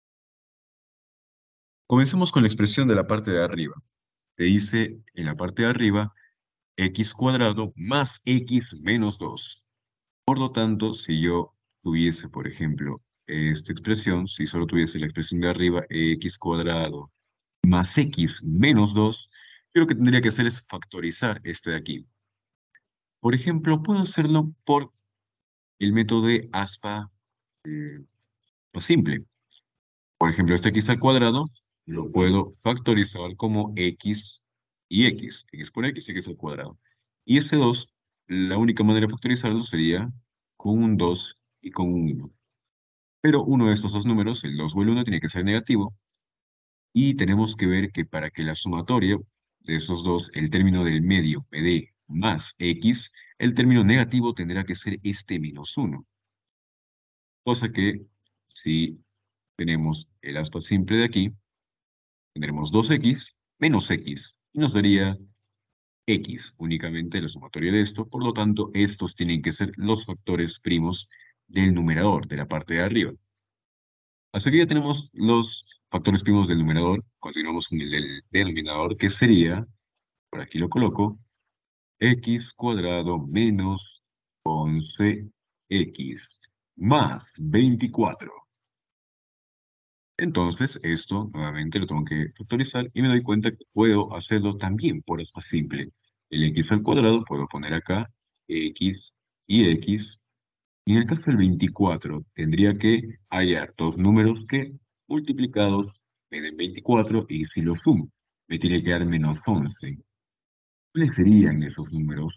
comencemos con la expresión de la parte de arriba. Te dice en la parte de arriba x cuadrado más x menos dos. Por lo tanto, si yo tuviese, por ejemplo, esta expresión, si solo tuviese la expresión de arriba, x cuadrado más x menos dos, yo lo que tendría que hacer es factorizar este de aquí. Por ejemplo, puedo hacerlo por el método de aspa eh, simple. Por ejemplo, este x al cuadrado lo puedo factorizar como x y x. X por x, x al cuadrado. Y este dos, la única manera de factorizarlo sería con un dos y con un uno. Pero uno de estos dos números, el dos o el uno, tiene que ser negativo. Y tenemos que ver que para que la sumatoria de estos dos, el término del medio me dé más x, el término negativo tendrá que ser este menos uno. Cosa que, si tenemos el aspa simple de aquí, tendremos dos x menos x, y nos daría x, únicamente la sumatoria de esto. Por lo tanto, estos tienen que ser los factores primos del numerador, de la parte de arriba. Hasta aquí ya tenemos los factores primos del numerador. Continuamos con el del denominador, que sería, por aquí lo coloco, x cuadrado menos once x más veinticuatro. Entonces, esto nuevamente lo tengo que factorizar y me doy cuenta que puedo hacerlo también por esto simple. El x al cuadrado puedo poner acá x y x. Y en el caso del veinticuatro, tendría que hallar dos números que multiplicados me den veinticuatro y si los sumo, me tiene que dar menos once. ¿Cuáles serían esos números?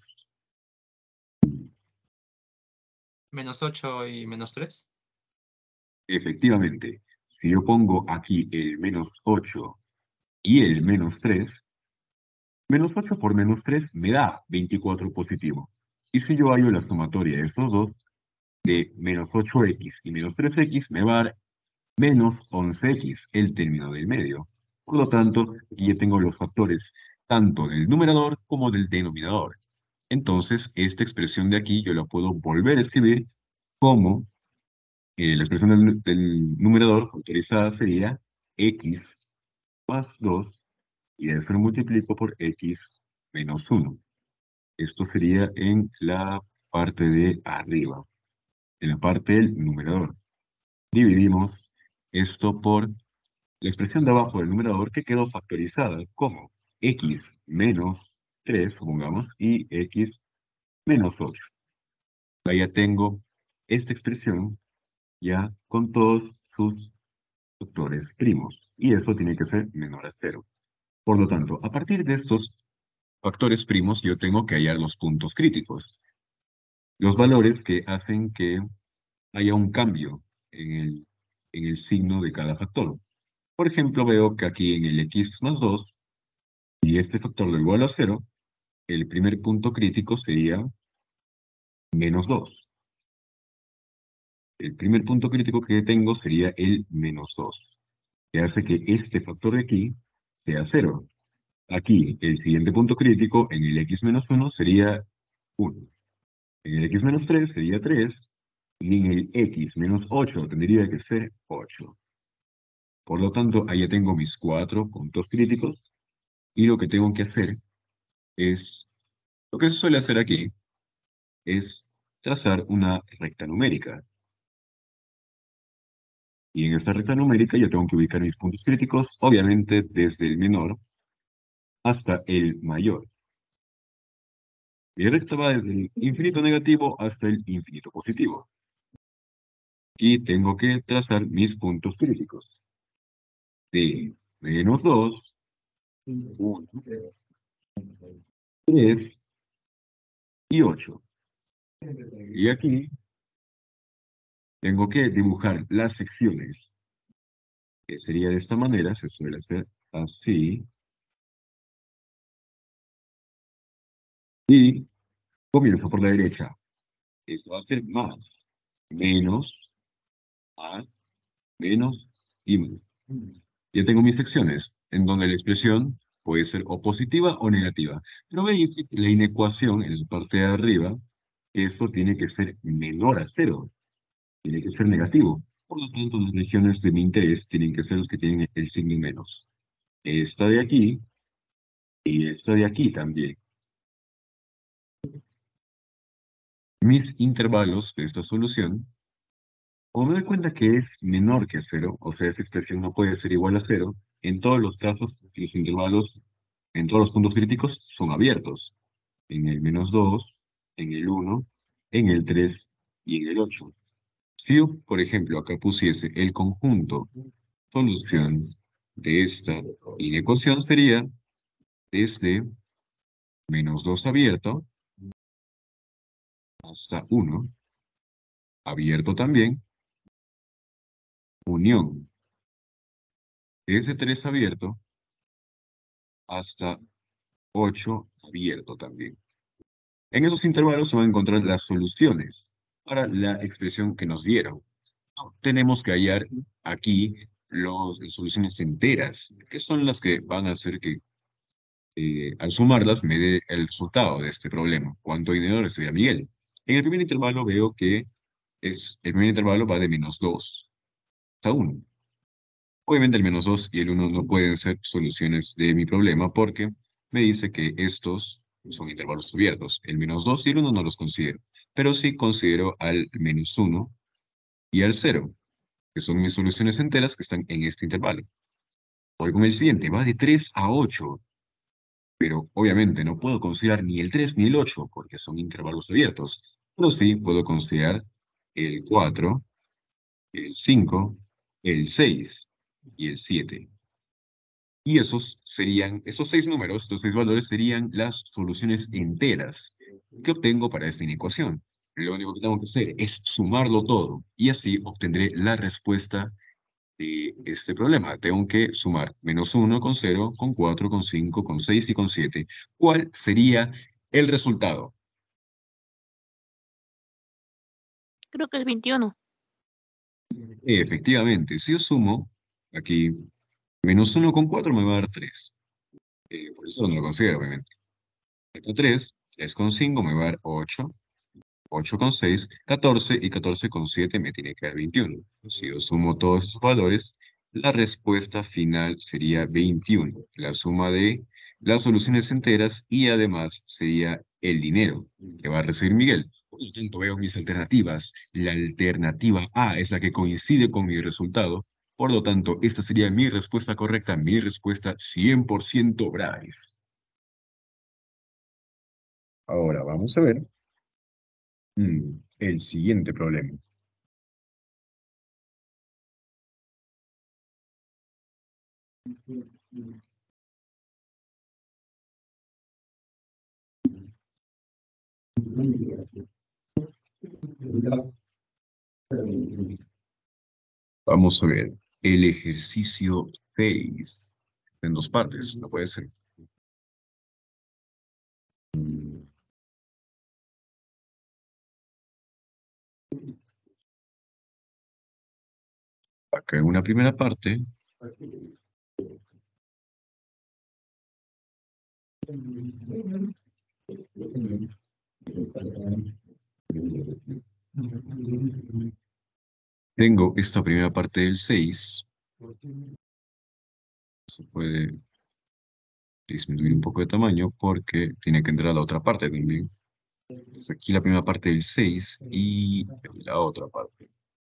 Menos ocho y menos tres. Efectivamente, si yo pongo aquí el menos ocho y el menos tres, menos ocho por menos tres me da veinticuatro positivo. Y si yo hallo la sumatoria de estos dos, de menos ocho x y menos tres x, me va a dar menos once x, el término del medio. Por lo tanto, aquí ya tengo los factores tanto del numerador como del denominador. Entonces, esta expresión de aquí yo la puedo volver a escribir como eh, la expresión del, del numerador factorizada sería x más dos, y eso lo multiplico por x menos uno. Esto sería en la parte de arriba, en la parte del numerador. Dividimos esto por la expresión de abajo del numerador, que quedó factorizada como x menos tres, supongamos, y x menos ocho. Ahí ya tengo esta expresión ya con todos sus factores primos, y eso tiene que ser menor a cero. Por lo tanto, a partir de estos factores primos, yo tengo que hallar los puntos críticos, los valores que hacen que haya un cambio en el, en el signo de cada factor. Por ejemplo, veo que aquí en el x más dos, y este factor lo igual a cero, el primer punto crítico sería menos dos. El primer punto crítico que tengo sería el menos dos, que hace que este factor de aquí sea cero. Aquí, el siguiente punto crítico en el x menos uno sería uno. En el x menos tres sería tres. Y en el x menos ocho tendría que ser ocho. Por lo tanto, ahí ya tengo mis cuatro puntos críticos. Y lo que tengo que hacer es, lo que se suele hacer aquí, es trazar una recta numérica. Y en esta recta numérica yo tengo que ubicar mis puntos críticos, obviamente desde el menor hasta el mayor. Mi recta va desde el infinito negativo hasta el infinito positivo. Aquí tengo que trazar mis puntos críticos. De menos dos, uno, tres y ocho. Y aquí Tengo que dibujar las secciones, que sería de esta manera, se suele hacer así, y comienzo por la derecha. Esto va a ser más, menos, más, menos y más. Ya tengo mis secciones, en donde la expresión puede ser o positiva o negativa. Pero veis la inecuación en la parte de arriba, que esto tiene que ser menor a cero, tiene que ser negativo. Por lo tanto, las regiones de mi interés tienen que ser los que tienen el signo menos. Esta de aquí y esta de aquí también. Mis intervalos de esta solución, como me doy cuenta que es menor que cero, o sea, esta expresión no puede ser igual a cero, en todos los casos, los intervalos, en todos los puntos críticos, son abiertos. En el menos dos, en el uno, en el tres y en el ocho. Si yo, por ejemplo, acá pusiese el conjunto solución de esta inecuación, sería desde menos dos abierto hasta uno, abierto también, unión, desde tres abierto hasta ocho abierto también. En esos intervalos se van a encontrar las soluciones para la expresión que nos dieron. Tenemos que hallar aquí los, las soluciones enteras, que son las que van a hacer que eh, al sumarlas me dé el resultado de este problema. ¿Cuánto dinero le a Miguel? En el primer intervalo veo que es, el primer intervalo va de menos dos a uno. Obviamente el menos dos y el uno no pueden ser soluciones de mi problema porque me dice que estos son intervalos abiertos. El menos dos y el uno no los considero, pero sí considero al menos uno y al cero, que son mis soluciones enteras que están en este intervalo. Voy con el siguiente, va de tres a ocho, pero obviamente no puedo considerar ni el tres ni el ocho porque son intervalos abiertos, pero sí puedo considerar el cuatro, el cinco, el seis y el siete. Y esos serían, esos seis números, estos seis valores serían las soluciones enteras que obtengo para esta inecuación. Lo único que tengo que hacer es sumarlo todo y así obtendré la respuesta de este problema. Tengo que sumar menos uno con cero, con cuatro, con cinco, con seis y con siete. ¿Cuál sería el resultado? Creo que es veintiuno. Efectivamente, si yo sumo aquí, menos uno con cuatro me va a dar tres. Eh, por eso no lo considero, obviamente. Acá tres, tres con cinco me va a dar ocho. ocho con seis, catorce y catorce con siete me tiene que dar veintiuno. Si yo sumo todos esos valores, la respuesta final sería veintiuno, la suma de las soluciones enteras y además sería el dinero que va a recibir Miguel. Por lo tanto, veo mis alternativas. La alternativa A es la que coincide con mi resultado. Por lo tanto, esta sería mi respuesta correcta, mi respuesta cien por ciento Bryce. Ahora vamos a ver mm, el siguiente problema. Vamos a ver el ejercicio seis en dos partes, no puede ser. Mm. Acá en una primera parte. Tengo esta primera parte del seis. Se puede disminuir un poco de tamaño porque tiene que entrar la otra parte también. Entonces aquí la primera parte del seis y la otra parte.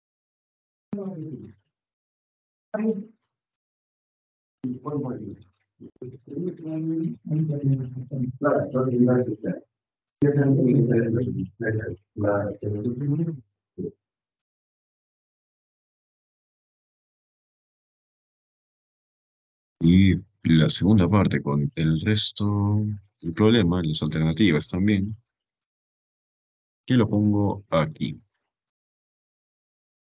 Y la segunda parte con el resto del problema, las alternativas también, que lo pongo aquí.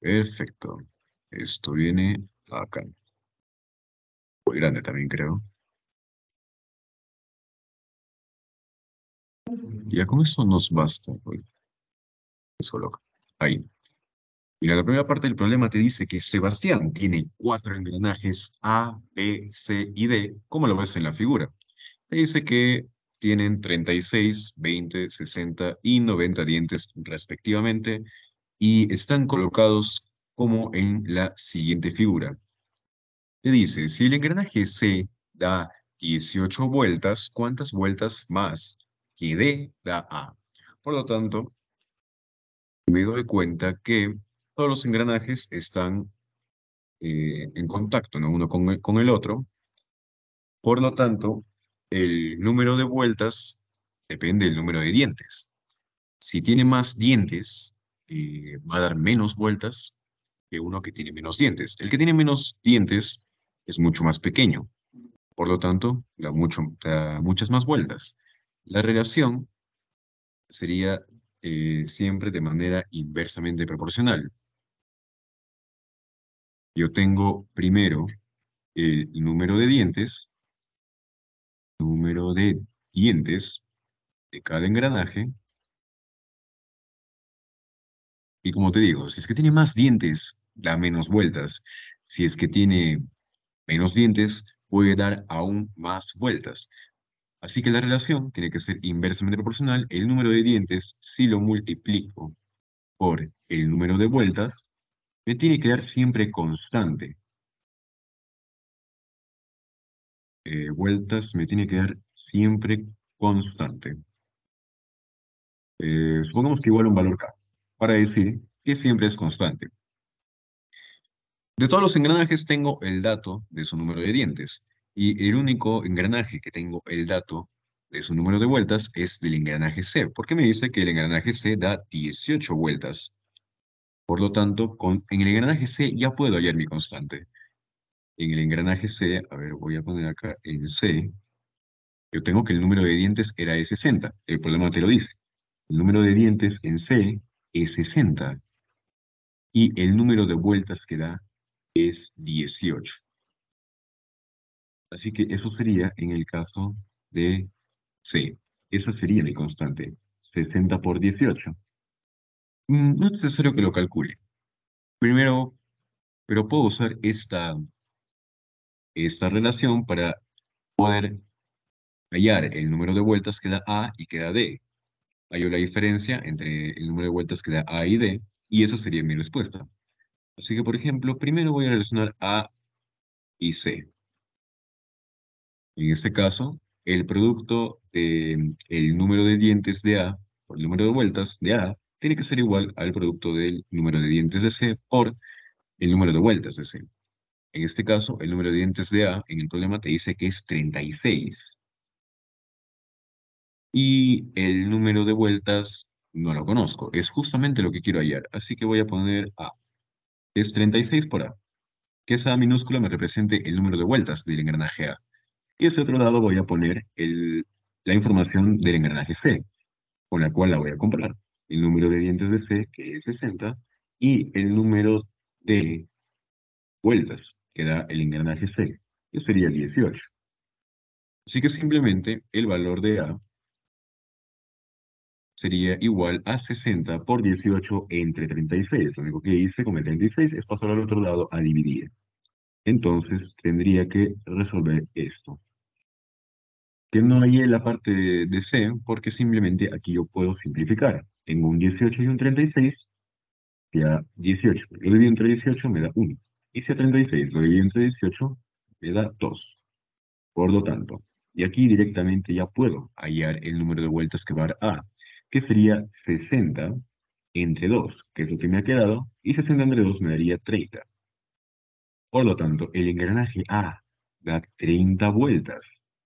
Perfecto. Esto viene acá. Muy grande también, creo. Ya con eso nos basta. Uy, se coloca. Ahí. Mira, la primera parte del problema te dice que Sebastián tiene cuatro engranajes A, B, C y D, como lo ves en la figura. Te dice que tienen treinta y seis, veinte, sesenta y noventa dientes respectivamente y están colocados como en la siguiente figura. Te dice, si el engranaje C da dieciocho vueltas, ¿cuántas vueltas más que D da A? Por lo tanto, me doy cuenta que todos los engranajes están eh, en contacto, ¿no? Uno con el, con el otro. Por lo tanto, el número de vueltas depende del número de dientes. Si tiene más dientes, eh, va a dar menos vueltas que uno que tiene menos dientes. El que tiene menos dientes es mucho más pequeño. Por lo tanto, da, mucho, da muchas más vueltas. La relación sería eh, siempre de manera inversamente proporcional. Yo tengo primero el número de dientes, número de dientes de cada engranaje, y como te digo, si es que tiene más dientes, da menos vueltas. Si es que tiene menos dientes, puede dar aún más vueltas. Así que la relación tiene que ser inversamente proporcional. El número de dientes, si lo multiplico por el número de vueltas, me tiene que dar siempre constante. Eh, vueltas me tiene que dar siempre constante. Eh, supongamos que igual un valor K, para decir que siempre es constante. De todos los engranajes tengo el dato de su número de dientes, y el único engranaje que tengo el dato de su número de vueltas es del engranaje C, porque me dice que el engranaje C da dieciocho vueltas. Por lo tanto, con, en el engranaje C ya puedo hallar mi constante. En el engranaje C, a ver, voy a poner acá en C, yo tengo que el número de dientes era de sesenta. El problema te lo dice. El número de dientes en C es sesenta. Y el número de vueltas que da es dieciocho. Así que eso sería en el caso de C. Esa sería mi constante. sesenta por dieciocho. Mm, no es necesario que lo calcule. Primero, pero puedo usar esta, esta relación para poder hallar el número de vueltas que da A y que da D. Hallo la diferencia entre el número de vueltas que da A y D, y esa sería mi respuesta. Así que, por ejemplo, primero voy a relacionar A y C. En este caso, el producto del número de dientes de A por el número de vueltas de A tiene que ser igual al producto del número de dientes de C por el número de vueltas de C. En este caso, el número de dientes de A en el problema te dice que es treinta y seis. Y el número de vueltas no lo conozco. Es justamente lo que quiero hallar. Así que voy a poner A. Es treinta y seis por A. Que esa A minúscula me represente el número de vueltas del engranaje A. Y ese otro lado voy a poner el, la información del engranaje C, con la cual la voy a comparar. El número de dientes de C, que es sesenta, y el número de vueltas que da el engranaje C, que sería dieciocho. Así que simplemente el valor de A sería igual a sesenta por dieciocho entre treinta y seis. Lo único que hice con el treinta y seis es pasar al otro lado a dividir. Entonces tendría que resolver esto. Que no hay en la parte de, de C, porque simplemente aquí yo puedo simplificar. Tengo un dieciocho y un treinta y seis, y a dieciocho lo divido entre dieciocho me da uno. Y si a treinta y seis lo divido entre dieciocho, me da dos. Por lo tanto, y aquí directamente ya puedo hallar el número de vueltas que va a dar A, que sería sesenta entre dos, que es lo que me ha quedado, y sesenta entre dos me daría treinta. Por lo tanto, el engranaje A da treinta vueltas.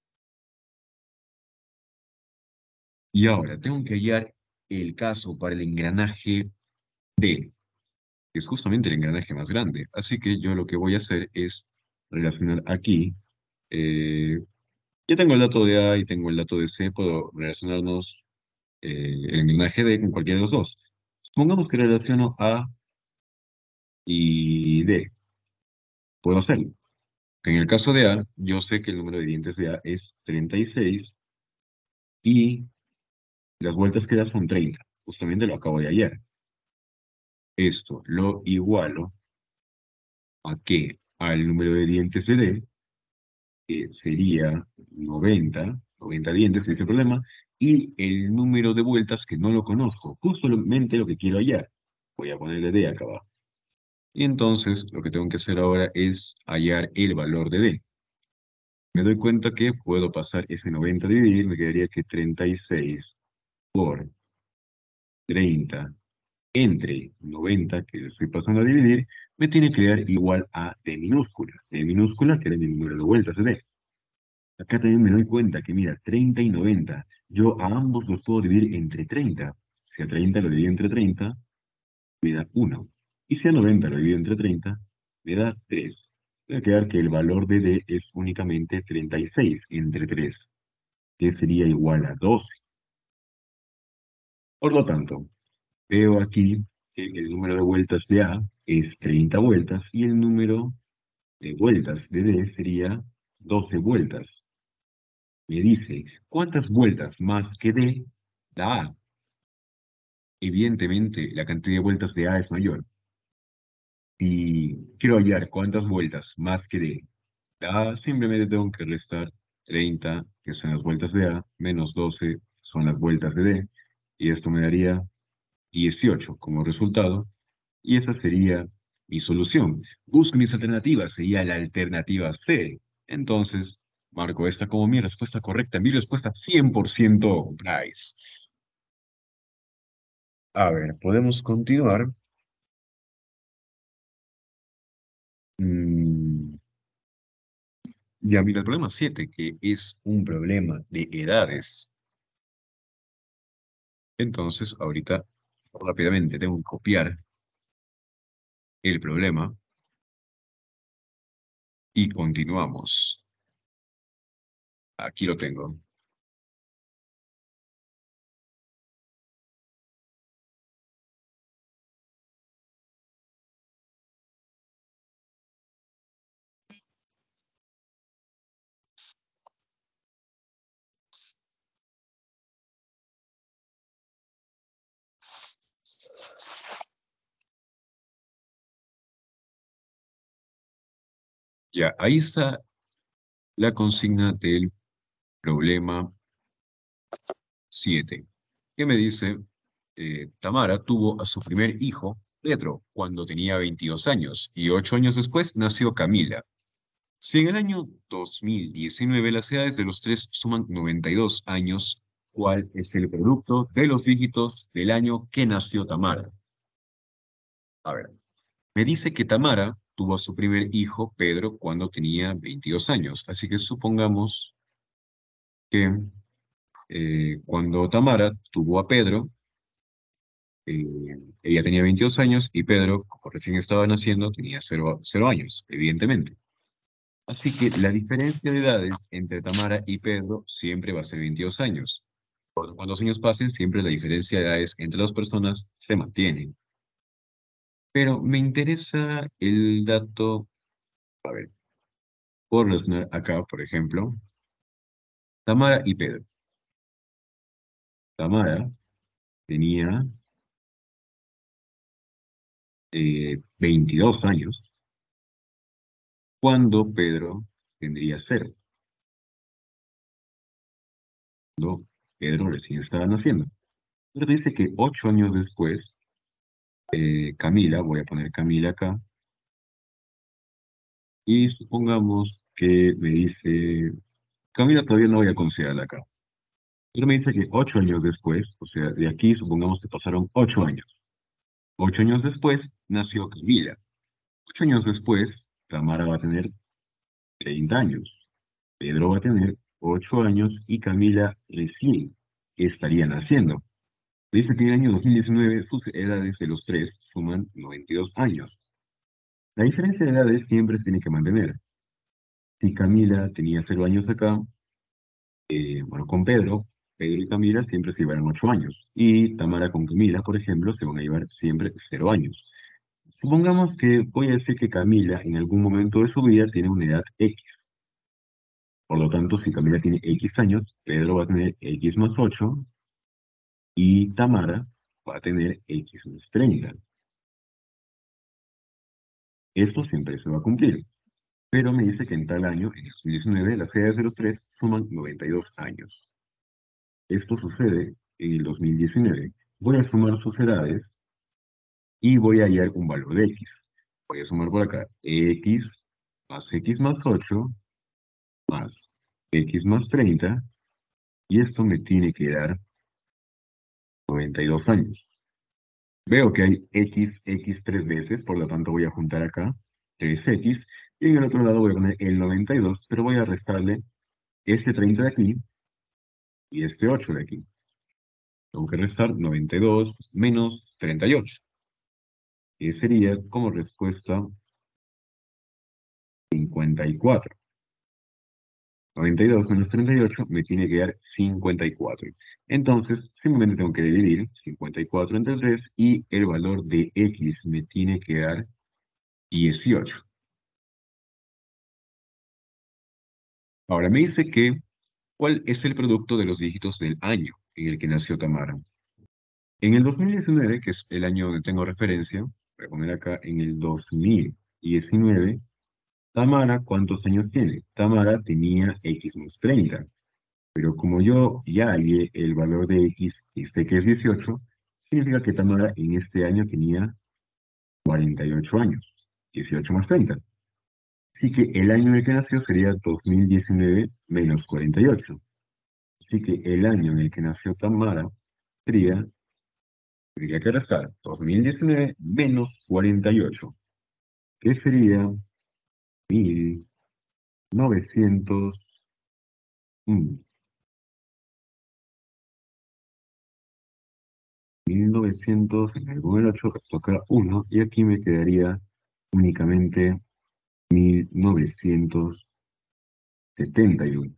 Y ahora tengo que hallar el caso para el engranaje D, que es justamente el engranaje más grande. Así que yo lo que voy a hacer es relacionar aquí. eh, ya tengo el dato de A y tengo el dato de C, puedo relacionarnos eh, el engranaje D con cualquiera de los dos. Supongamos que relaciono A y D. Puedo hacerlo. En el caso de A, yo sé que el número de dientes de A es treinta y seis y las vueltas que da son treinta. Justamente lo acabo de hallar. Esto lo igualo a que al número de dientes de D, que sería noventa, noventa dientes, ese es el problema, y el número de vueltas que no lo conozco, justamente lo que quiero hallar. Voy a ponerle D acá abajo. Y entonces lo que tengo que hacer ahora es hallar el valor de D. Me doy cuenta que puedo pasar ese noventa a dividir, me quedaría que treinta y seis por treinta entre noventa, que lo estoy pasando a dividir, me tiene que dar igual a D minúscula. D minúscula, que era mi número de vueltas de D. Acá también me doy cuenta que, mira, treinta y noventa, yo a ambos los puedo dividir entre treinta. Si a treinta lo divido entre treinta, me da uno. Y si a noventa lo divido entre treinta, me da tres. Voy a quedar que el valor de D es únicamente treinta y seis entre tres, que sería igual a doce. Por lo tanto, veo aquí que el número de vueltas de A es treinta vueltas y el número de vueltas de D sería doce vueltas. Me dice, ¿cuántas vueltas más que D da A? Evidentemente, la cantidad de vueltas de A es mayor. Si quiero hallar cuántas vueltas más que D da A, simplemente tengo que restar treinta, que son las vueltas de A, menos doce, son las vueltas de D, y esto me daría dieciocho como resultado, y esa sería mi solución. Busco mis alternativas, sería la alternativa C. Entonces, marco esta como mi respuesta correcta, mi respuesta cien por ciento Bryce. A ver, podemos continuar. Mm, ya, mira, el problema siete, que es un problema de edades. Entonces, ahorita, rápidamente, tengo que copiar el problema y continuamos. Aquí lo tengo. Ya, ahí está la consigna del problema siete, que me dice, eh, Tamara tuvo a su primer hijo, Pedro, cuando tenía veintidós años, y ocho años después nació Camila. Si en el año dos mil diecinueve las edades de los tres suman noventa y dos años, ¿cuál es el producto de los dígitos del año que nació Tamara? A ver, me dice que Tamara tuvo a su primer hijo, Pedro, cuando tenía veintidós años, así que supongamos que eh, cuando Tamara tuvo a Pedro, eh, ella tenía veintidós años y Pedro, como recién estaba naciendo, tenía cero años, evidentemente. Así que la diferencia de edades entre Tamara y Pedro siempre va a ser veintidós años. Por cuantos años pasen, siempre la diferencia de edades entre las personas se mantiene. Pero me interesa el dato, a ver, por relacionar acá, por ejemplo, Tamara y Pedro. Tamara tenía eh, veintidós años cuando Pedro tendría cero. Cuando Pedro recién estaba naciendo. Pero dice que ocho años después, eh, Camila, voy a poner Camila acá, y supongamos que me dice, Camila todavía no voy a considerarla acá, pero me dice que ocho años después, o sea, de aquí supongamos que pasaron ocho años. Ocho años después nació Camila. Ocho años después, Tamara va a tener treinta años. Pedro va a tener ocho años y Camila recién estaría naciendo. Dice que en el año dos mil diecinueve sus edades de los tres suman noventa y dos años. La diferencia de edades siempre se tiene que mantener. Si Camila tenía cero años acá, eh, bueno, con Pedro, Pedro y Camila siempre se llevarán ocho años. Y Tamara con Camila, por ejemplo, se van a llevar siempre cero años. supongamos que voy a decir que Camila en algún momento de su vida tiene una edad X. Por lo tanto, si Camila tiene X años, Pedro va a tener X más ocho y Tamara va a tener X más treinta. Esto siempre se va a cumplir. Pero me dice que en tal año, en dos mil diecinueve, las edades de los tres suman noventa y dos años. Esto sucede en el dos mil diecinueve. Voy a sumar sus edades y voy a hallar un valor de X. Voy a sumar por acá X más X más ocho más X más treinta y esto me tiene que dar noventa y dos años. Veo que hay X, X tres veces, por lo tanto voy a juntar acá tres X y en el otro lado voy a poner el noventa y dos, pero voy a restarle este treinta de aquí y este ocho de aquí. Tengo que restar noventa y dos menos treinta y ocho. Que sería como respuesta cincuenta y cuatro. noventa y dos menos treinta y ocho me tiene que dar cincuenta y cuatro. Entonces, simplemente tengo que dividir cincuenta y cuatro entre tres y el valor de X me tiene que dar dieciocho. Ahora me dice que, ¿cuál es el producto de los dígitos del año en el que nació Tamara? En el dos mil diecinueve, que es el año donde tengo referencia, voy a poner acá en el dos mil diecinueve, Tamara, ¿cuántos años tiene? Tamara tenía X más treinta. Pero como yo ya hallé el valor de X y sé que es dieciocho, significa que Tamara en este año tenía cuarenta y ocho años. dieciocho más treinta. Así que el año en el que nació sería dos mil diecinueve menos cuarenta y ocho. Así que el año en el que nació Tamara sería, tendría que restar dos mil diecinueve menos cuarenta y ocho, que sería mil novecientos. mm, mil novecientos, en el número ocho toca uno y aquí me quedaría únicamente mil novecientos setenta y uno.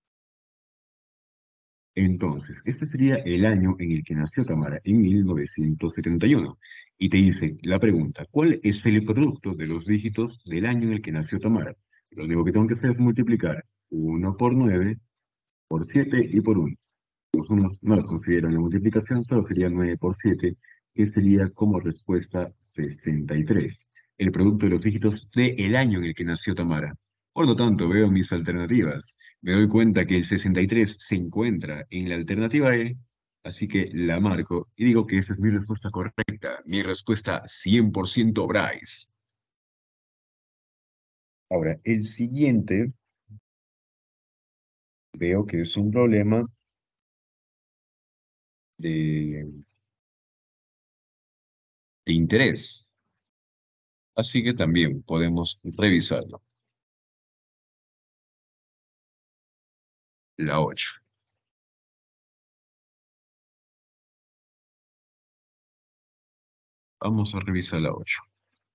Entonces, este sería el año en el que nació Tamara, en mil novecientos setenta y uno. Y te dice la pregunta, ¿cuál es el producto de los dígitos del año en el que nació Tamara? Lo único que tengo que hacer es multiplicar uno por nueve, por siete y por uno. Los unos no los considero en la multiplicación, solo sería nueve por siete, que sería como respuesta sesenta y tres. El producto de los dígitos del año en el que nació Tamara. Por lo tanto, veo mis alternativas. Me doy cuenta que el sesenta y tres se encuentra en la alternativa E, así que la marco y digo que esa es mi respuesta correcta. Mi respuesta cien por ciento Bryce. Ahora, el siguiente, veo que es un problema de, de interés. Así que también podemos revisarlo. La ocho. Vamos a revisar la ocho.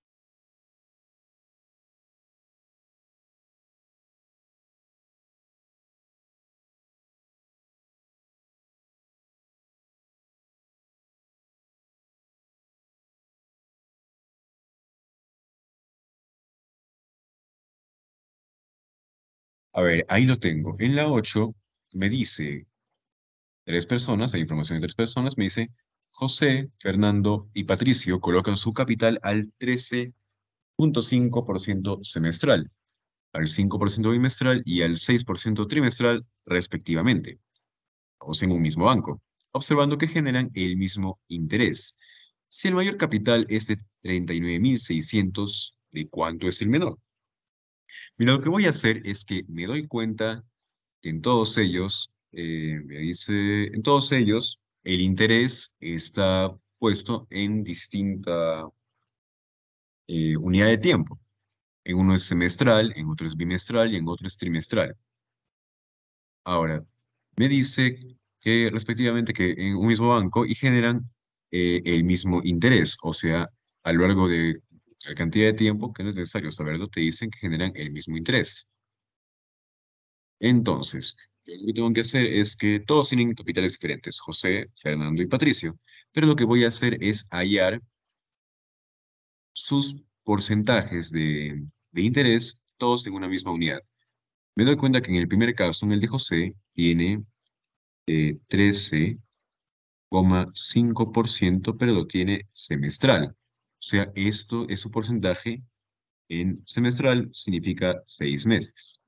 A ver, ahí lo tengo. En la ocho me dice tres personas, hay información de tres personas, me dice José, Fernando y Patricio colocan su capital al trece punto cinco por ciento semestral, al cinco por ciento bimestral y al seis por ciento trimestral, respectivamente, todos en un mismo banco, observando que generan el mismo interés. Si el mayor capital es de treinta y nueve mil seiscientos, ¿de cuánto es el menor? Mira, lo que voy a hacer es que me doy cuenta que en todos ellos, eh, me dice, en todos ellos, el interés está puesto en distinta eh, unidad de tiempo. En uno es semestral, en otro es bimestral y en otro es trimestral. Ahora, me dice que respectivamente que en un mismo banco y generan eh, el mismo interés, o sea, a lo largo de la cantidad de tiempo que no es necesario saberlo, te dicen que generan el mismo interés. Entonces, yo lo que tengo que hacer es que todos tienen capitales diferentes, José, Fernando y Patricio, pero lo que voy a hacer es hallar sus porcentajes de, de interés, todos en una misma unidad. Me doy cuenta que en el primer caso, en el de José, tiene eh, trece coma cinco por ciento, pero lo tiene semestral. O sea, esto es su porcentaje en semestral, significa seis meses.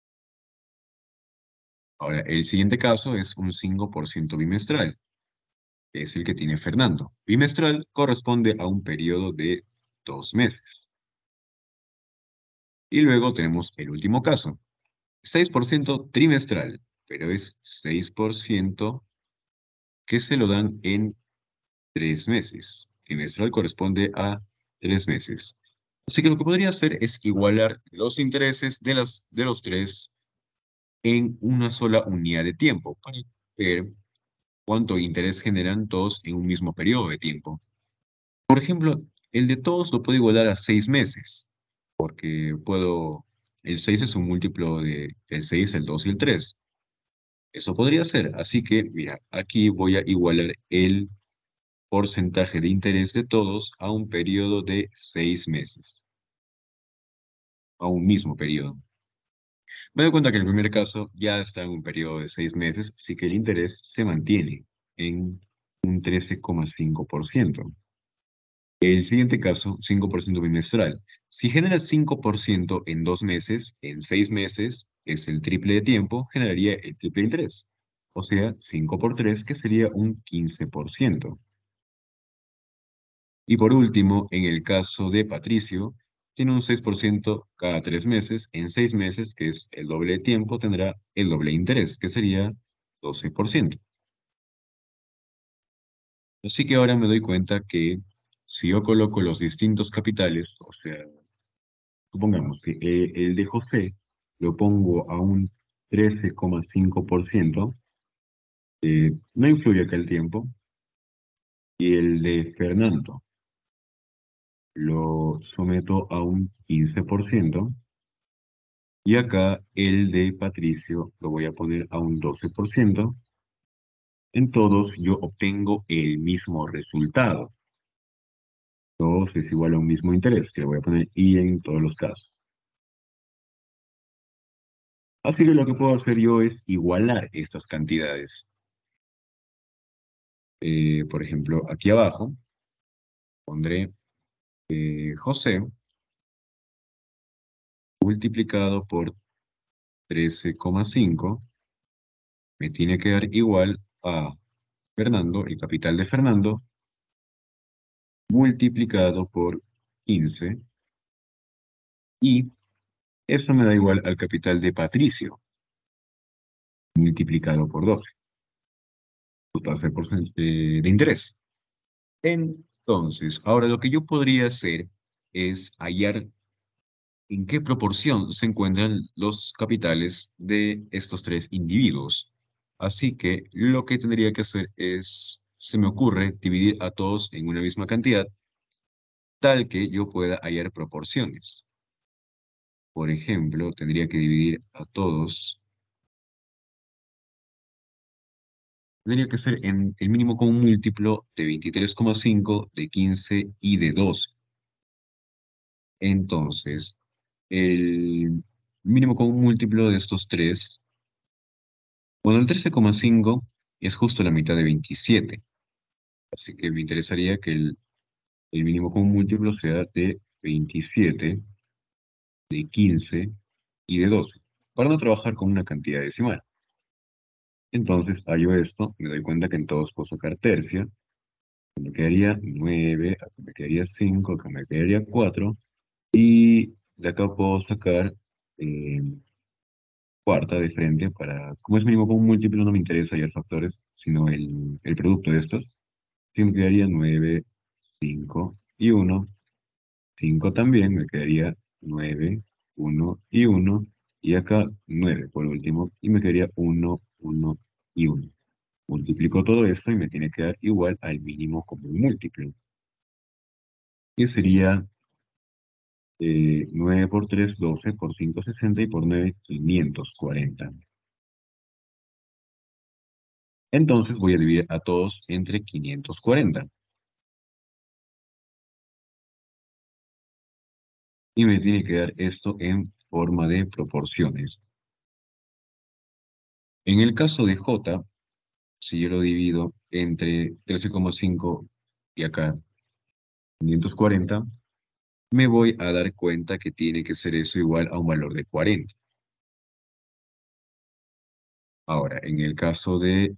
Ahora, el siguiente caso es un cinco por ciento bimestral, que es el que tiene Fernando. Bimestral corresponde a un periodo de dos meses. Y luego tenemos el último caso, seis por ciento trimestral, pero es seis por ciento que se lo dan en tres meses. Trimestral corresponde a tres meses. Así que lo que podría hacer es igualar los intereses de, las, de los tres en una sola unidad de tiempo para ver cuánto interés generan todos en un mismo periodo de tiempo. Por ejemplo, el de todos lo puedo igualar a seis meses, porque puedo, el seis es un múltiplo de el seis, el dos y el tres. Eso podría ser, así que, mira, aquí voy a igualar el porcentaje de interés de todos a un periodo de seis meses, a un mismo periodo. Me doy cuenta que en el primer caso ya está en un periodo de seis meses, así que el interés se mantiene en un trece coma cinco por ciento. El siguiente caso, cinco por ciento bimestral. Si genera cinco por ciento en dos meses, en seis meses, es el triple de tiempo, generaría el triple de interés. O sea, cinco por tres, que sería un quince por ciento. Y por último, en el caso de Patricio, tiene un seis por ciento cada tres meses. En seis meses, que es el doble de tiempo, tendrá el doble de interés, que sería doce por ciento. Así que ahora me doy cuenta que si yo coloco los distintos capitales, o sea, supongamos que eh, el de José lo pongo a un trece coma cinco por ciento, eh, no influye acá el tiempo, y el de Fernando lo someto a un quince por ciento, y acá el de Patricio lo voy a poner a un doce por ciento. En todos yo obtengo el mismo resultado. Todos es igual a un mismo interés, que le voy a poner I en todos los casos. Así que lo que puedo hacer yo es igualar estas cantidades. Eh, por ejemplo, aquí abajo pondré eh, José multiplicado por trece coma cinco me tiene que dar igual a Fernando, el capital de Fernando, multiplicado por quince, y eso me da igual al capital de Patricio, multiplicado por doce, su tasa de, porcent- eh, de interés. Entonces, ahora lo que yo podría hacer es hallar en qué proporción se encuentran los capitales de estos tres individuos. Así que lo que tendría que hacer es, se me ocurre, dividir a todos en una misma cantidad, tal que yo pueda hallar proporciones. Por ejemplo, tendría que dividir a todos, tendría que ser en el mínimo común múltiplo de veintitrés coma cinco, de quince y de doce. Entonces, el mínimo común múltiplo de estos tres, bueno, el trece coma cinco es justo la mitad de veintisiete, así que me interesaría que el, el mínimo común múltiplo sea de veintisiete, de quince y de doce, para no trabajar con una cantidad decimal. Entonces hallo esto, me doy cuenta que en todos puedo sacar tercia, me quedaría nueve, acá me quedaría cinco, acá me quedaría cuatro, y de acá puedo sacar eh, cuarta de frente para, como es mínimo común múltiplo, no me interesa hallar factores, sino el, el producto de estos. Sí, me quedaría nueve, cinco y uno. cinco también, me quedaría nueve, uno y uno. Y acá nueve por último, y me quedaría uno, uno y uno. Multiplico todo esto y me tiene que dar igual al mínimo común múltiplo, que sería eh, nueve por tres, doce, por cinco, sesenta, y por nueve, quinientos cuarenta. Entonces voy a dividir a todos entre quinientos cuarenta. y me tiene que dar esto en forma de proporciones. En el caso de J, si yo lo divido entre trece coma cinco y acá quinientos cuarenta, me voy a dar cuenta que tiene que ser eso igual a un valor de cuarenta. Ahora, en el caso de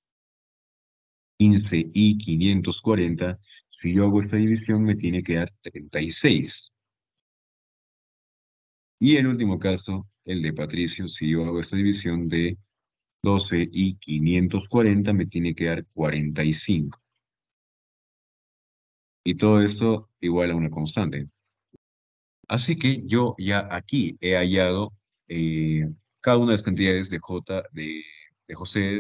quince y quinientos cuarenta, si yo hago esta división me tiene que dar treinta y seis. Y el último caso, el de Patricio, si yo hago esta división de doce y quinientos cuarenta, me tiene que dar cuarenta y cinco. Y todo esto igual a una constante. Así que yo ya aquí he hallado eh, cada una de las cantidades de J, de, de José,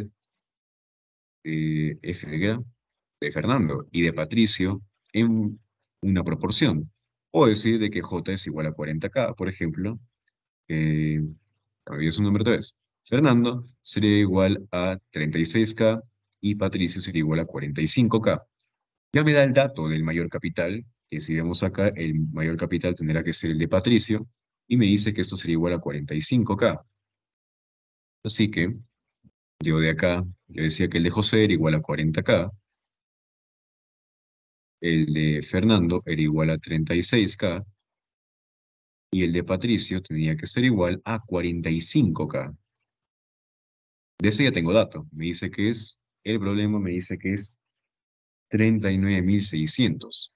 de F de Gra- de Fernando y de Patricio en una proporción. O decir de que J es igual a cuarenta K, por ejemplo. Eh, olvidé su número otra vez. Fernando sería igual a treinta y seis K y Patricio sería igual a cuarenta y cinco K. Ya me da el dato del mayor capital, que si vemos acá, el mayor capital tendrá que ser el de Patricio, y me dice que esto sería igual a cuarenta y cinco K. Así que, yo de acá, yo decía que el de José era igual a cuarenta K, el de Fernando era igual a treinta y seis K, y el de Patricio tenía que ser igual a cuarenta y cinco K. De ese ya tengo dato. Me dice que es, el problema me dice que es treinta y nueve mil seiscientos.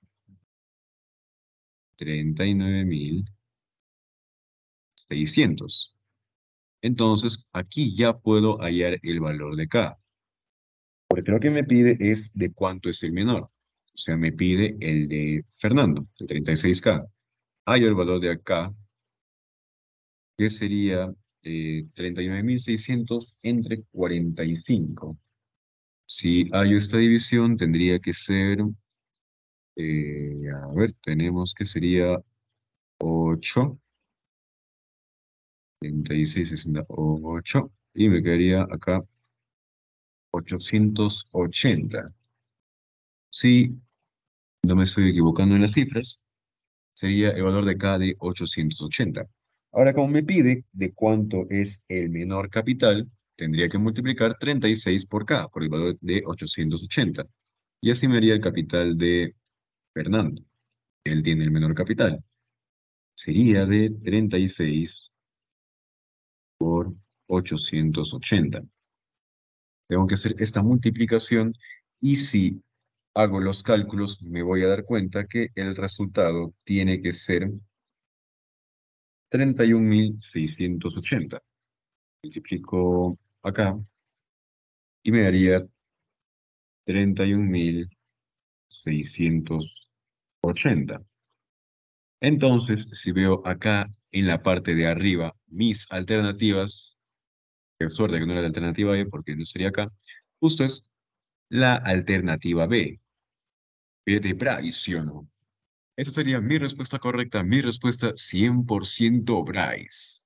treinta y nueve mil seiscientos. Entonces, aquí ya puedo hallar el valor de K. Porque lo que me pide es de cuánto es el menor. O sea, me pide el de Fernando, de treinta y seis K. Hallo el valor de acá, que sería eh, treinta y nueve mil seiscientos entre cuarenta y cinco. Si hallo esta división, tendría que ser, eh, a ver, tenemos que sería ocho, treinta y seis, sesenta, ocho, y me quedaría acá ochocientos ochenta. Si no me estoy equivocando en las cifras, sería el valor de K de ochocientos ochenta. Ahora, como me pide de cuánto es el menor capital, tendría que multiplicar treinta y seis por K, por el valor de ochocientos ochenta. Y así me haría el capital de Fernando. Él tiene el menor capital. Sería de treinta y seis por ochocientos ochenta. Tengo que hacer esta multiplicación y si hago los cálculos me voy a dar cuenta que el resultado tiene que ser treinta y un mil seiscientos ochenta. Multiplico acá y me daría treinta y un mil seiscientos ochenta. Entonces, si veo acá en la parte de arriba mis alternativas, qué suerte que no era la alternativa B porque no sería acá, justo es la alternativa B. B de Bryce, ¿sí o no? Esa sería mi respuesta correcta, mi respuesta cien por ciento Bryce.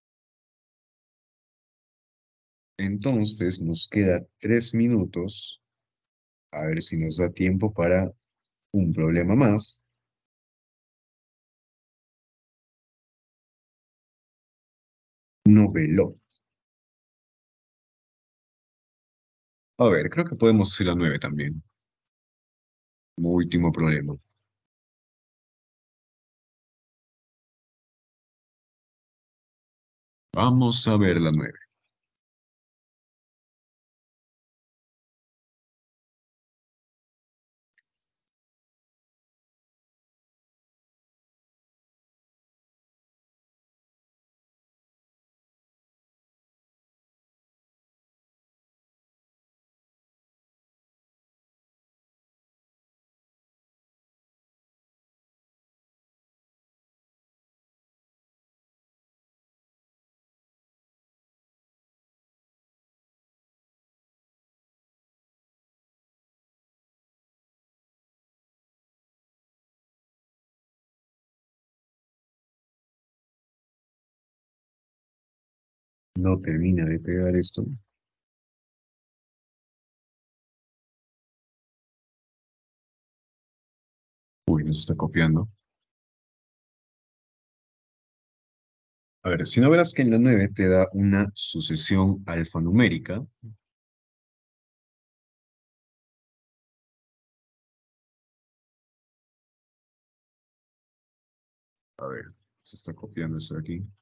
Entonces nos queda tres minutos. A ver si nos da tiempo para un problema más. Novelo. A ver, creo que podemos hacer la nueve también. Como último problema. Vamos a ver la nueve. No termina de pegar esto. Uy, nos está copiando. A ver, si no verás que en la nueve te da una sucesión alfanumérica. A ver, se está copiando esto de aquí.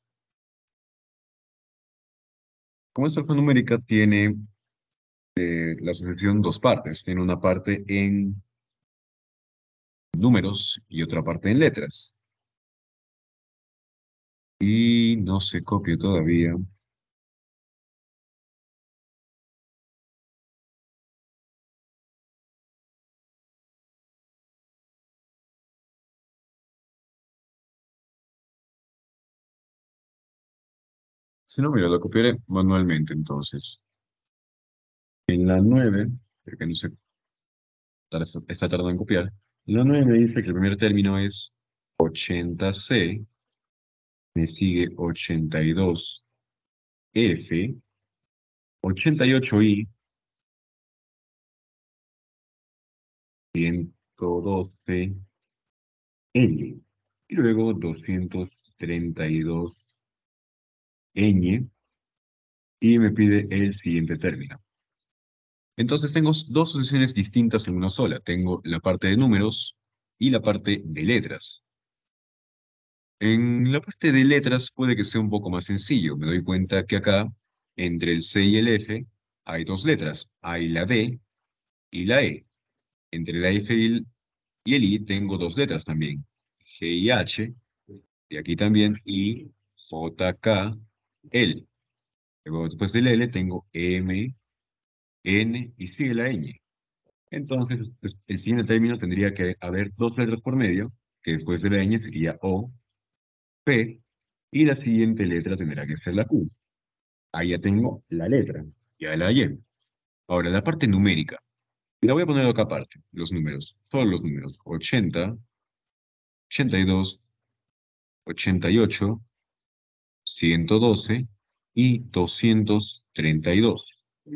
Como es alfanumérica, tiene eh, la sucesión dos partes. Tiene una parte en números y otra parte en letras. Y no se copia todavía. Si no, mira, lo copiaré manualmente entonces. En la nueve, porque no sé, tar- está tardando en copiar. En la nueve me dice que el primer término es ochenta ce, me sigue ochenta y dos efe, ochenta y ocho i, ciento doce ñ, y luego doscientos treinta y dos ñ, y me pide el siguiente término. Entonces tengo dos sucesiones distintas en una sola. Tengo la parte de números y la parte de letras. En la parte de letras puede que sea un poco más sencillo. Me doy cuenta que acá, entre el ce y el efe, hay dos letras. Hay la de y la e. Entre la efe y el, y el i tengo dos letras también. ge y hache. Y aquí también I, jota, ka, ele. Luego después del ele tengo eme, ene y sigue la ñ. Entonces, pues, el siguiente término tendría que haber dos letras por medio, que después de la ñ sería o, p, y la siguiente letra tendrá que ser la q. Ahí ya tengo la letra, ya la hallé. Ahora, la parte numérica. La voy a poner acá aparte, los números, solo los números. ochenta, ochenta y dos, ochenta y ocho, ciento doce y doscientos treinta y dos.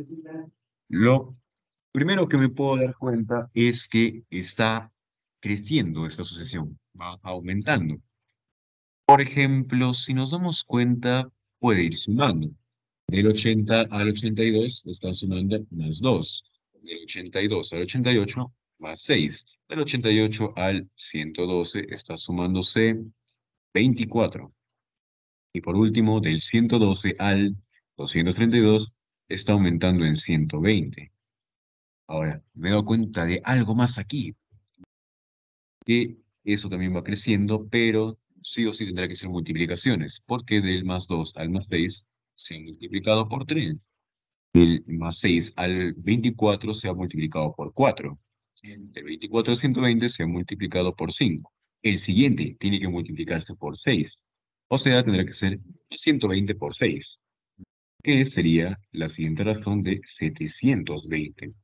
Lo primero que me puedo dar cuenta es que está creciendo esta sucesión, va aumentando. Por ejemplo, si nos damos cuenta, puede ir sumando. Del ochenta al ochenta y dos están sumando más dos. Del ochenta y dos al ochenta y ocho, más seis. Del ochenta y ocho al ciento doce está sumándose veinticuatro. Y por último, del ciento doce al doscientos treinta y dos está aumentando en ciento veinte. Ahora, me doy cuenta de algo más aquí, que eso también va creciendo, pero sí o sí tendrá que ser multiplicaciones, porque del más dos al más seis se ha multiplicado por tres. Del más seis al veinticuatro se ha multiplicado por cuatro. Del veinticuatro al ciento veinte se ha multiplicado por cinco. El siguiente tiene que multiplicarse por seis. O sea, tendrá que ser ciento veinte por seis, que sería la siguiente razón de setecientos veinte.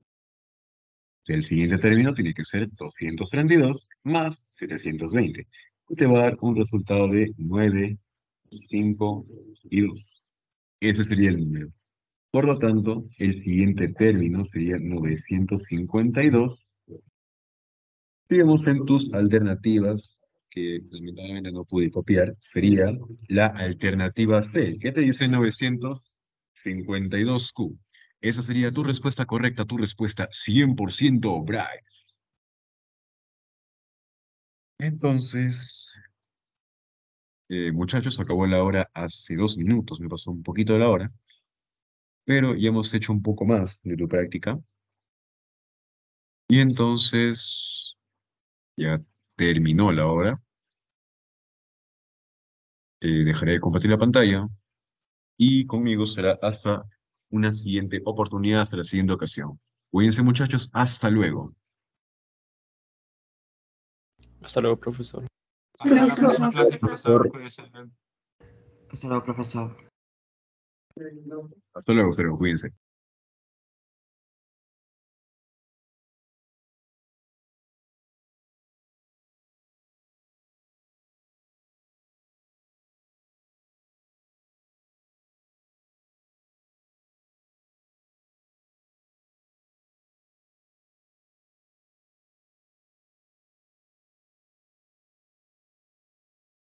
El siguiente término tiene que ser doscientos treinta y dos más setecientos veinte. Y te va a dar un resultado de nueve, cinco y dos. Ese sería el número. Por lo tanto, el siguiente término sería novecientos cincuenta y dos. Digamos en tus alternativas, que lamentablemente no pude copiar, sería la alternativa C. ¿Qué te dice novecientos cincuenta y dos cu? Esa sería tu respuesta correcta, tu respuesta cien por ciento Bryce. Entonces, eh, muchachos, acabó la hora hace dos minutos, me pasó un poquito de la hora, pero ya hemos hecho un poco más de tu práctica. Y entonces, ya terminó la hora. Eh, dejaré de compartir la pantalla y conmigo será hasta una siguiente oportunidad, hasta la siguiente ocasión. Cuídense, muchachos, hasta luego. Hasta luego, profesor. Hasta la Profesor. próxima clase, profesor. Cuídese. Hasta luego, profesor. Hasta luego, hasta luego, cuídense.